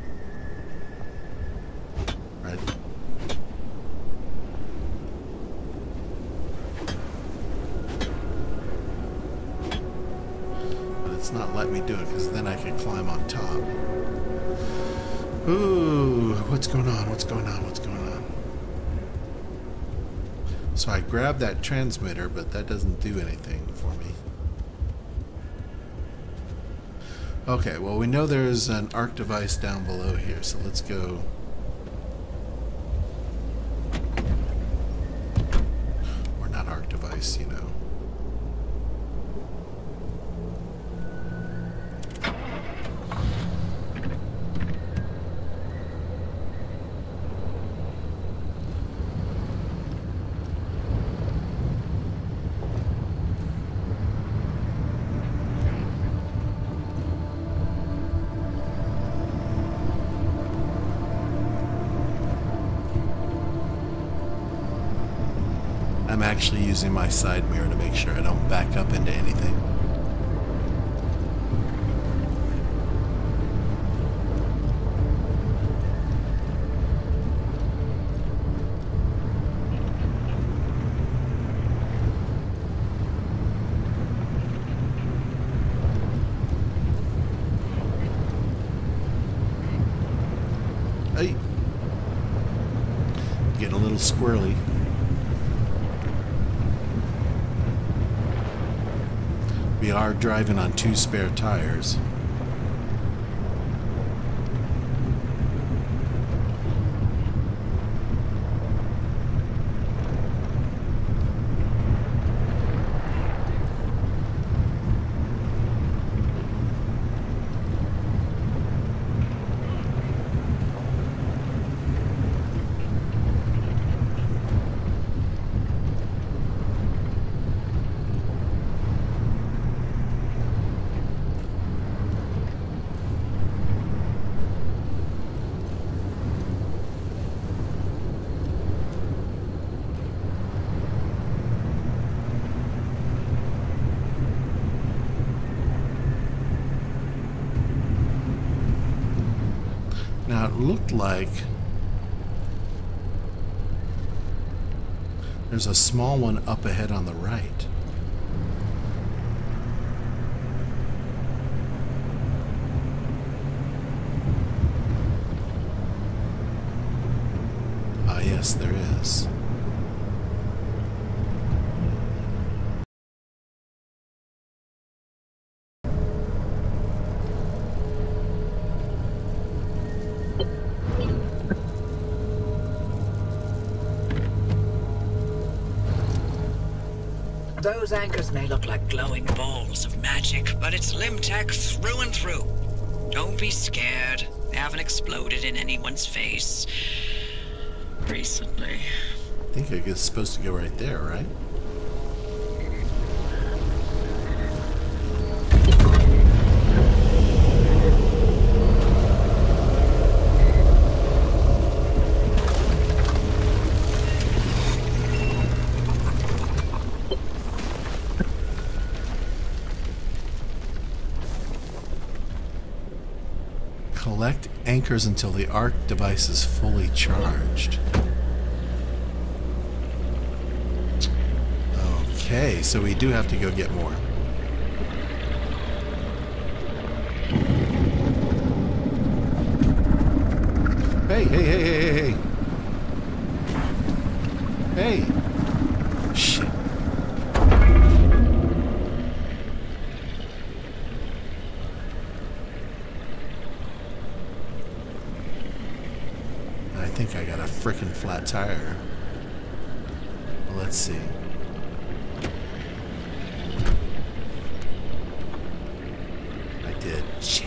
Right? But it's not letting me do it because then I can climb on top. Ooh, what's going on? What's going on? What's going on? So I grabbed that transmitter, but that doesn't do anything for me. Okay, well, we know there's an ARC device down below here, so let's go. Or not ARC device, you know. I'm actually using my side mirror to make sure I don't back up into anything. Hey, getting a little squirrely. We are driving on two spare tires. looked like there's a small one up ahead on the right. Ah, yes, there is. Those anchors may look like glowing balls of magic, but it's Limtech through and through. Don't be scared. They haven't exploded in anyone's face recently. I think it's supposed to go right there, right? Collect anchors until the Arc device is fully charged. Okay, so we do have to go get more. Hey, hey, hey, hey, hey, hey. Hey! Shit. I think I got a frickin' flat tire. Well, let's see. I did. Shit.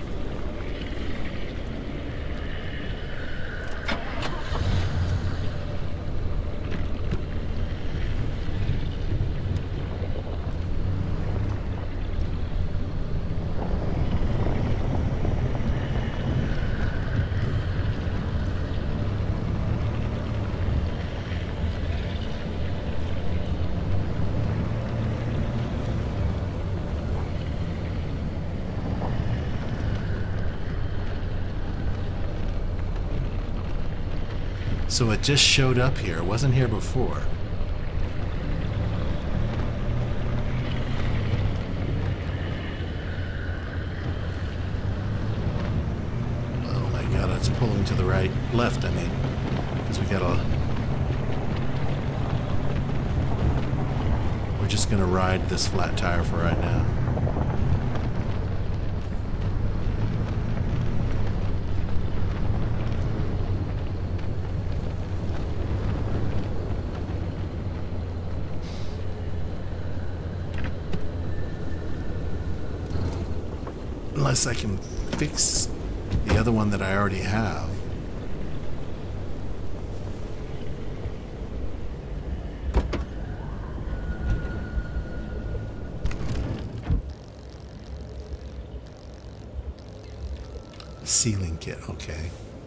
So it just showed up here. It wasn't here before. Oh my god, it's pulling to the right. Left, I mean. Because we gotta... We're just gonna ride this flat tire for right now. Unless I can fix the other one that I already have. Sealing kit, okay.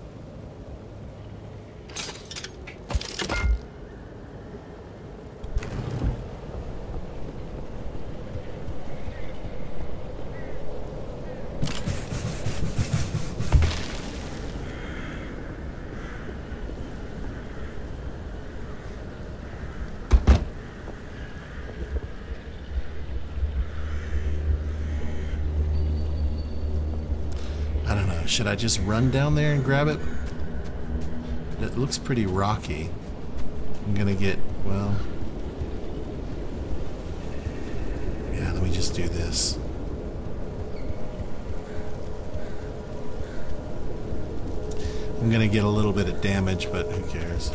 Should I just run down there and grab it? It looks pretty rocky. I'm gonna get, well... Yeah, let me just do this. I'm gonna get a little bit of damage, but who cares?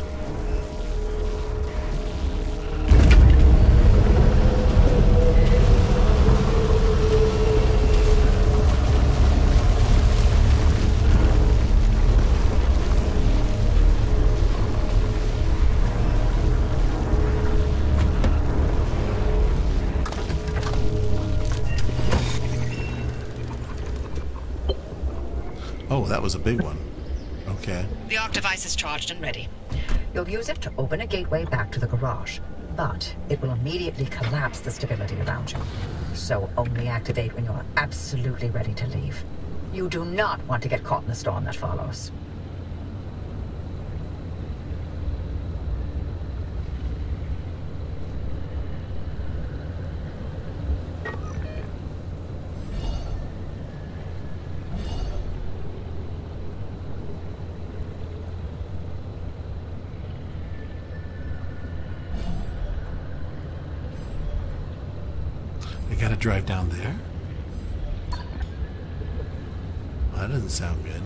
Oh, that was a big one. Okay. The Arc device is charged and ready. You'll use it to open a gateway back to the garage, but it will immediately collapse the stability around you. So only activate when you're absolutely ready to leave. You do not want to get caught in the storm that follows. gotta drive down there? Well, that doesn't sound good.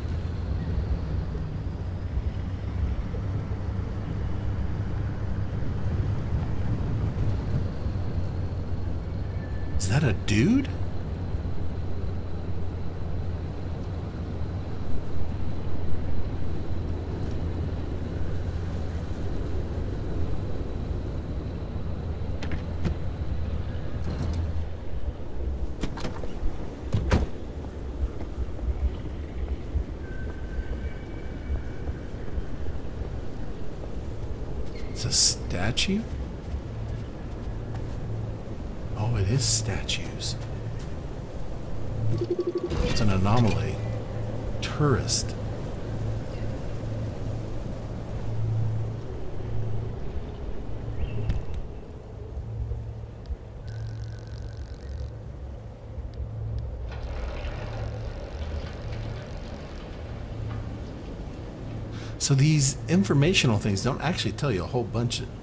Is that a dude? It's a statue? Oh, it is statues. It's an anomaly. Tourist. So these informational things don't actually tell you a whole bunch of...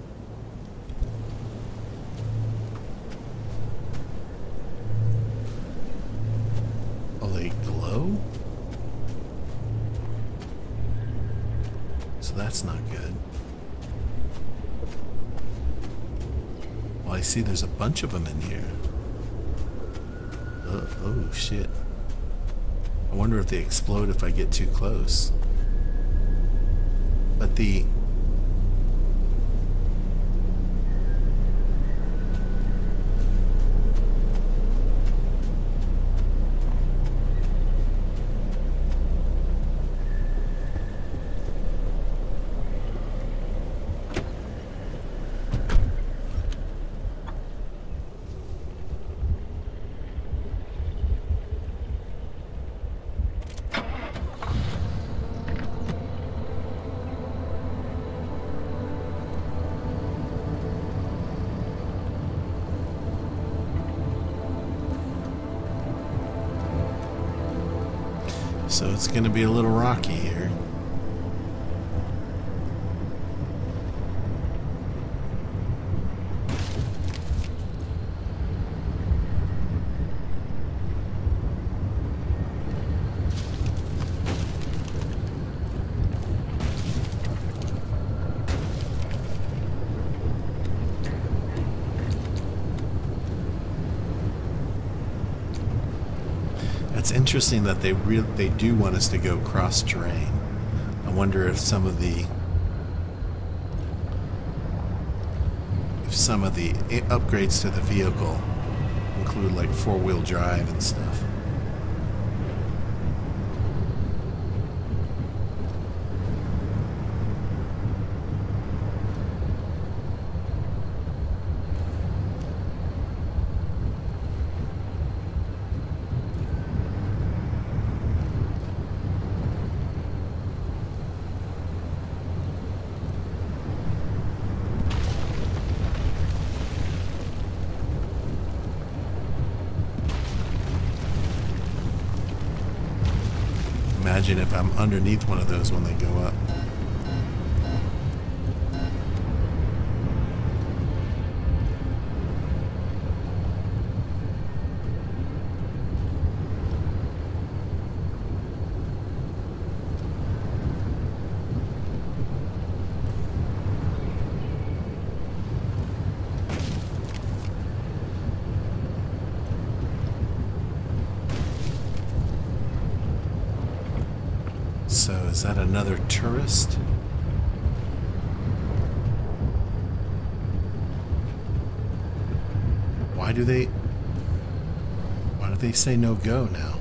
Oh, they glow? So that's not good. Well, I see there's a bunch of them in here. Uh, oh, shit. I wonder if they explode if I get too close. But the So it's going to be a little rocky here. It's interesting that they real they do want us to go cross terrain. I wonder if some of the if some of the upgrades to the vehicle include like four-wheel drive and stuff. Imagine if I'm underneath one of those when they go up. So is that another tourist? Why do they why do they say no go now?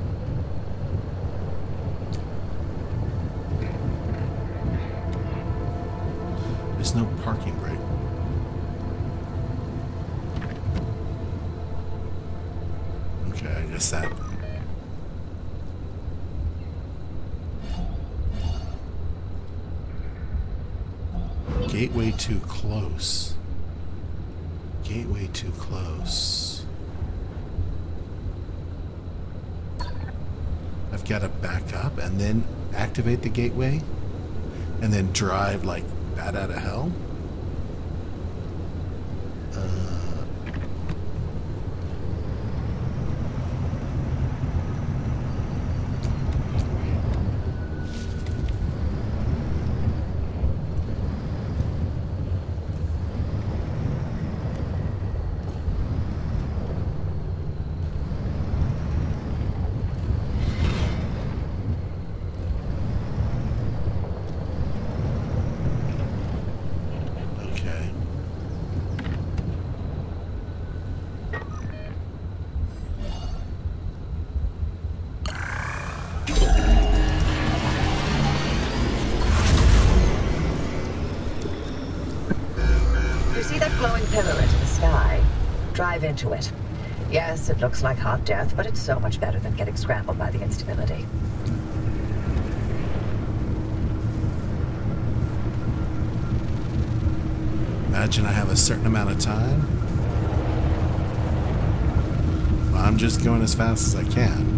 There's no parking brake. Okay, I guess that gateway too close. Gateway too close. I've got to back up and then activate the gateway and then drive like bat out of hell. Uh, see that glowing pillar into the sky? Drive into it. Yes, it looks like hot death, but it's so much better than getting scrambled by the instability. Imagine I have a certain amount of time. Well, I'm just going as fast as I can.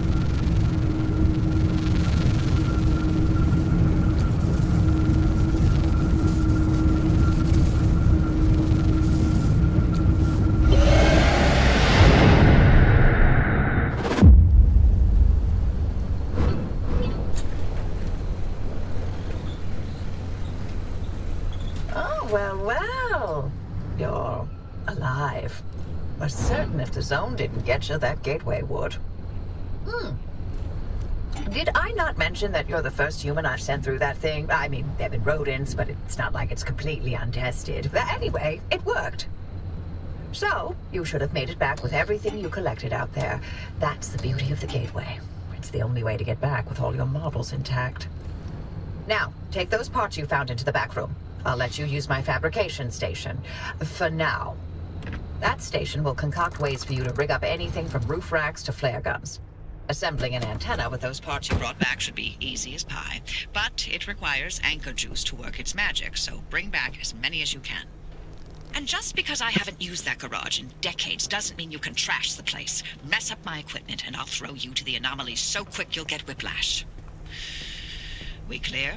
If the zone didn't get you, that gateway would. Hmm. Did I not mention that you're the first human I've sent through that thing? I mean, there have been rodents, but it's not like it's completely untested. But anyway, it worked. So, you should have made it back with everything you collected out there. That's the beauty of the gateway. It's the only way to get back with all your models intact. Now, take those parts you found into the back room. I'll let you use my fabrication station. For now. That station will concoct ways for you to rig up anything from roof racks to flare guns. Assembling an antenna with those parts you brought back should be easy as pie, but it requires anchor juice to work its magic, so bring back as many as you can. And just because I haven't used that garage in decades doesn't mean you can trash the place. Mess up my equipment and I'll throw you to the anomalies so quick you'll get whiplash. We clear?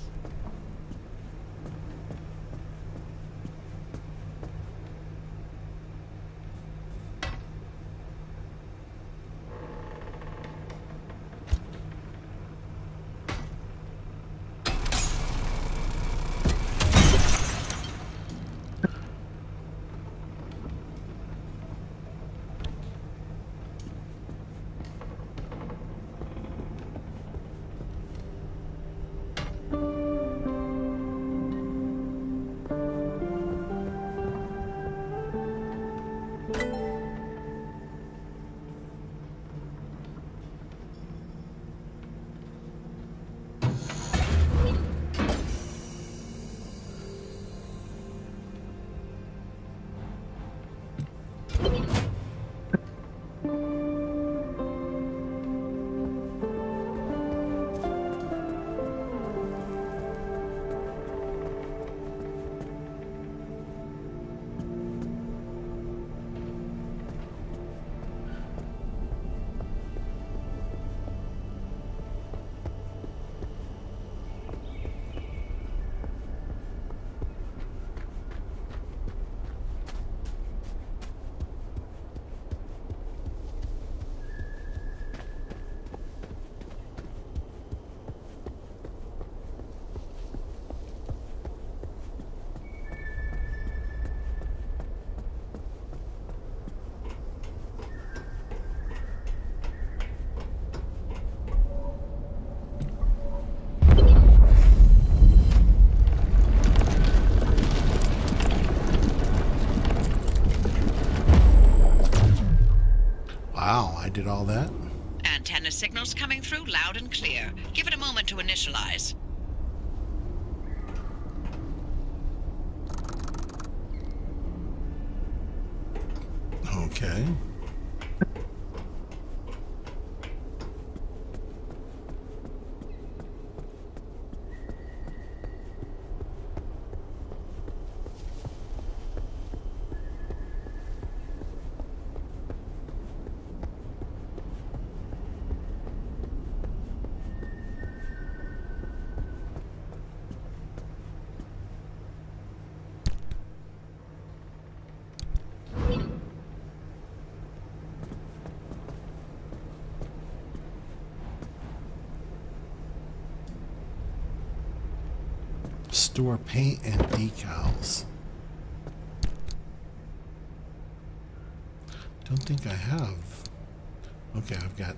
Did all that? Antenna signals coming through loud and clear. Give it a moment to initialize. Okay. Store paint and decals. Don't think I have. Okay, I've got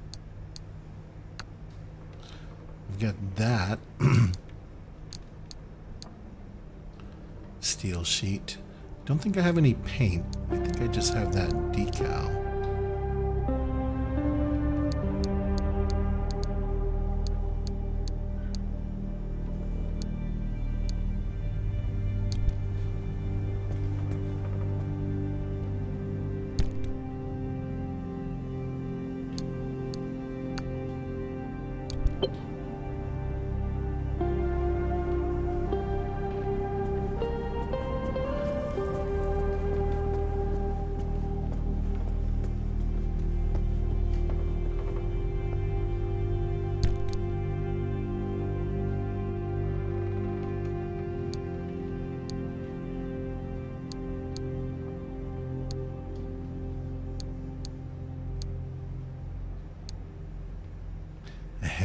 I've got that. Steel sheet. Don't think I have any paint. I think I just have that decal.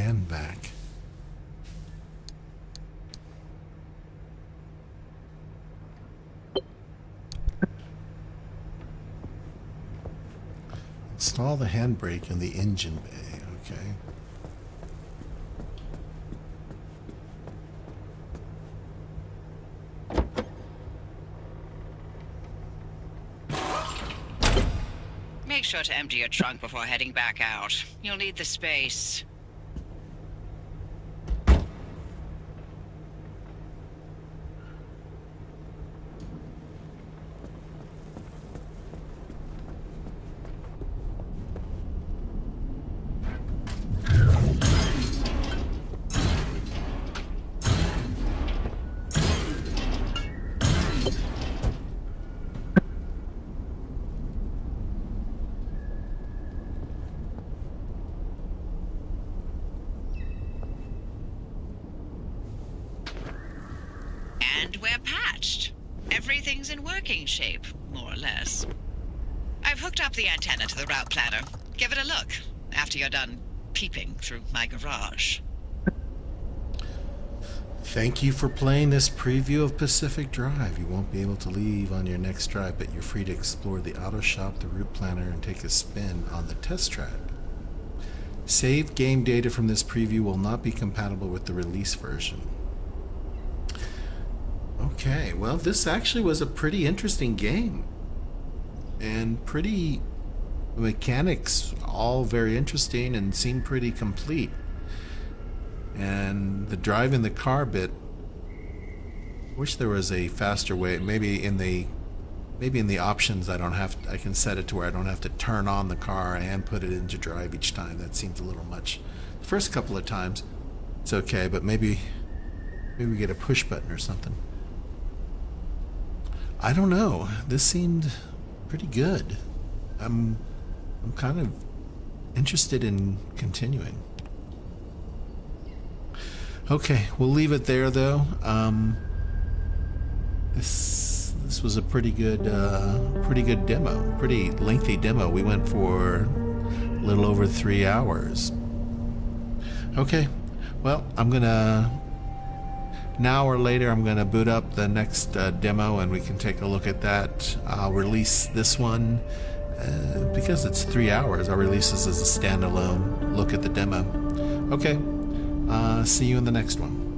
and back. Install the handbrake in the engine bay. Okay. Make sure to empty your trunk before heading back out. You'll need the space. And we're patched. Everything's in working shape, more or less. I've hooked up the antenna to the route planner. Give it a look after you're done peeping through my garage. Thank you for playing this preview of Pacific Drive. You won't be able to leave on your next drive, but you're free to explore the auto shop, the route planner, and take a spin on the test track. Saved game data from this preview will not be compatible with the release version. Okay, well, this actually was a pretty interesting game. And pretty... the mechanics all very interesting and seem pretty complete. And the drive in the car bit, wish there was a faster way. Maybe in the maybe in the options I don't have I can set it to where I don't have to turn on the car and put it into drive each time. That seems a little much. The first couple of times it's okay, but maybe maybe we get a push button or something. I don't know. This seemed pretty good. I'm I'm kind of interested in continuing. Okay, we'll leave it there though. Um, this this was a pretty good uh, pretty good demo, pretty lengthy demo. We went for a little over three hours. Okay, well, I'm gonna an hour later. I'm gonna boot up the next uh, demo, and we can take a look at that. I'll release this one uh, because it's three hours. I'll release this as a standalone look at the demo. Okay. Uh, see you in the next one.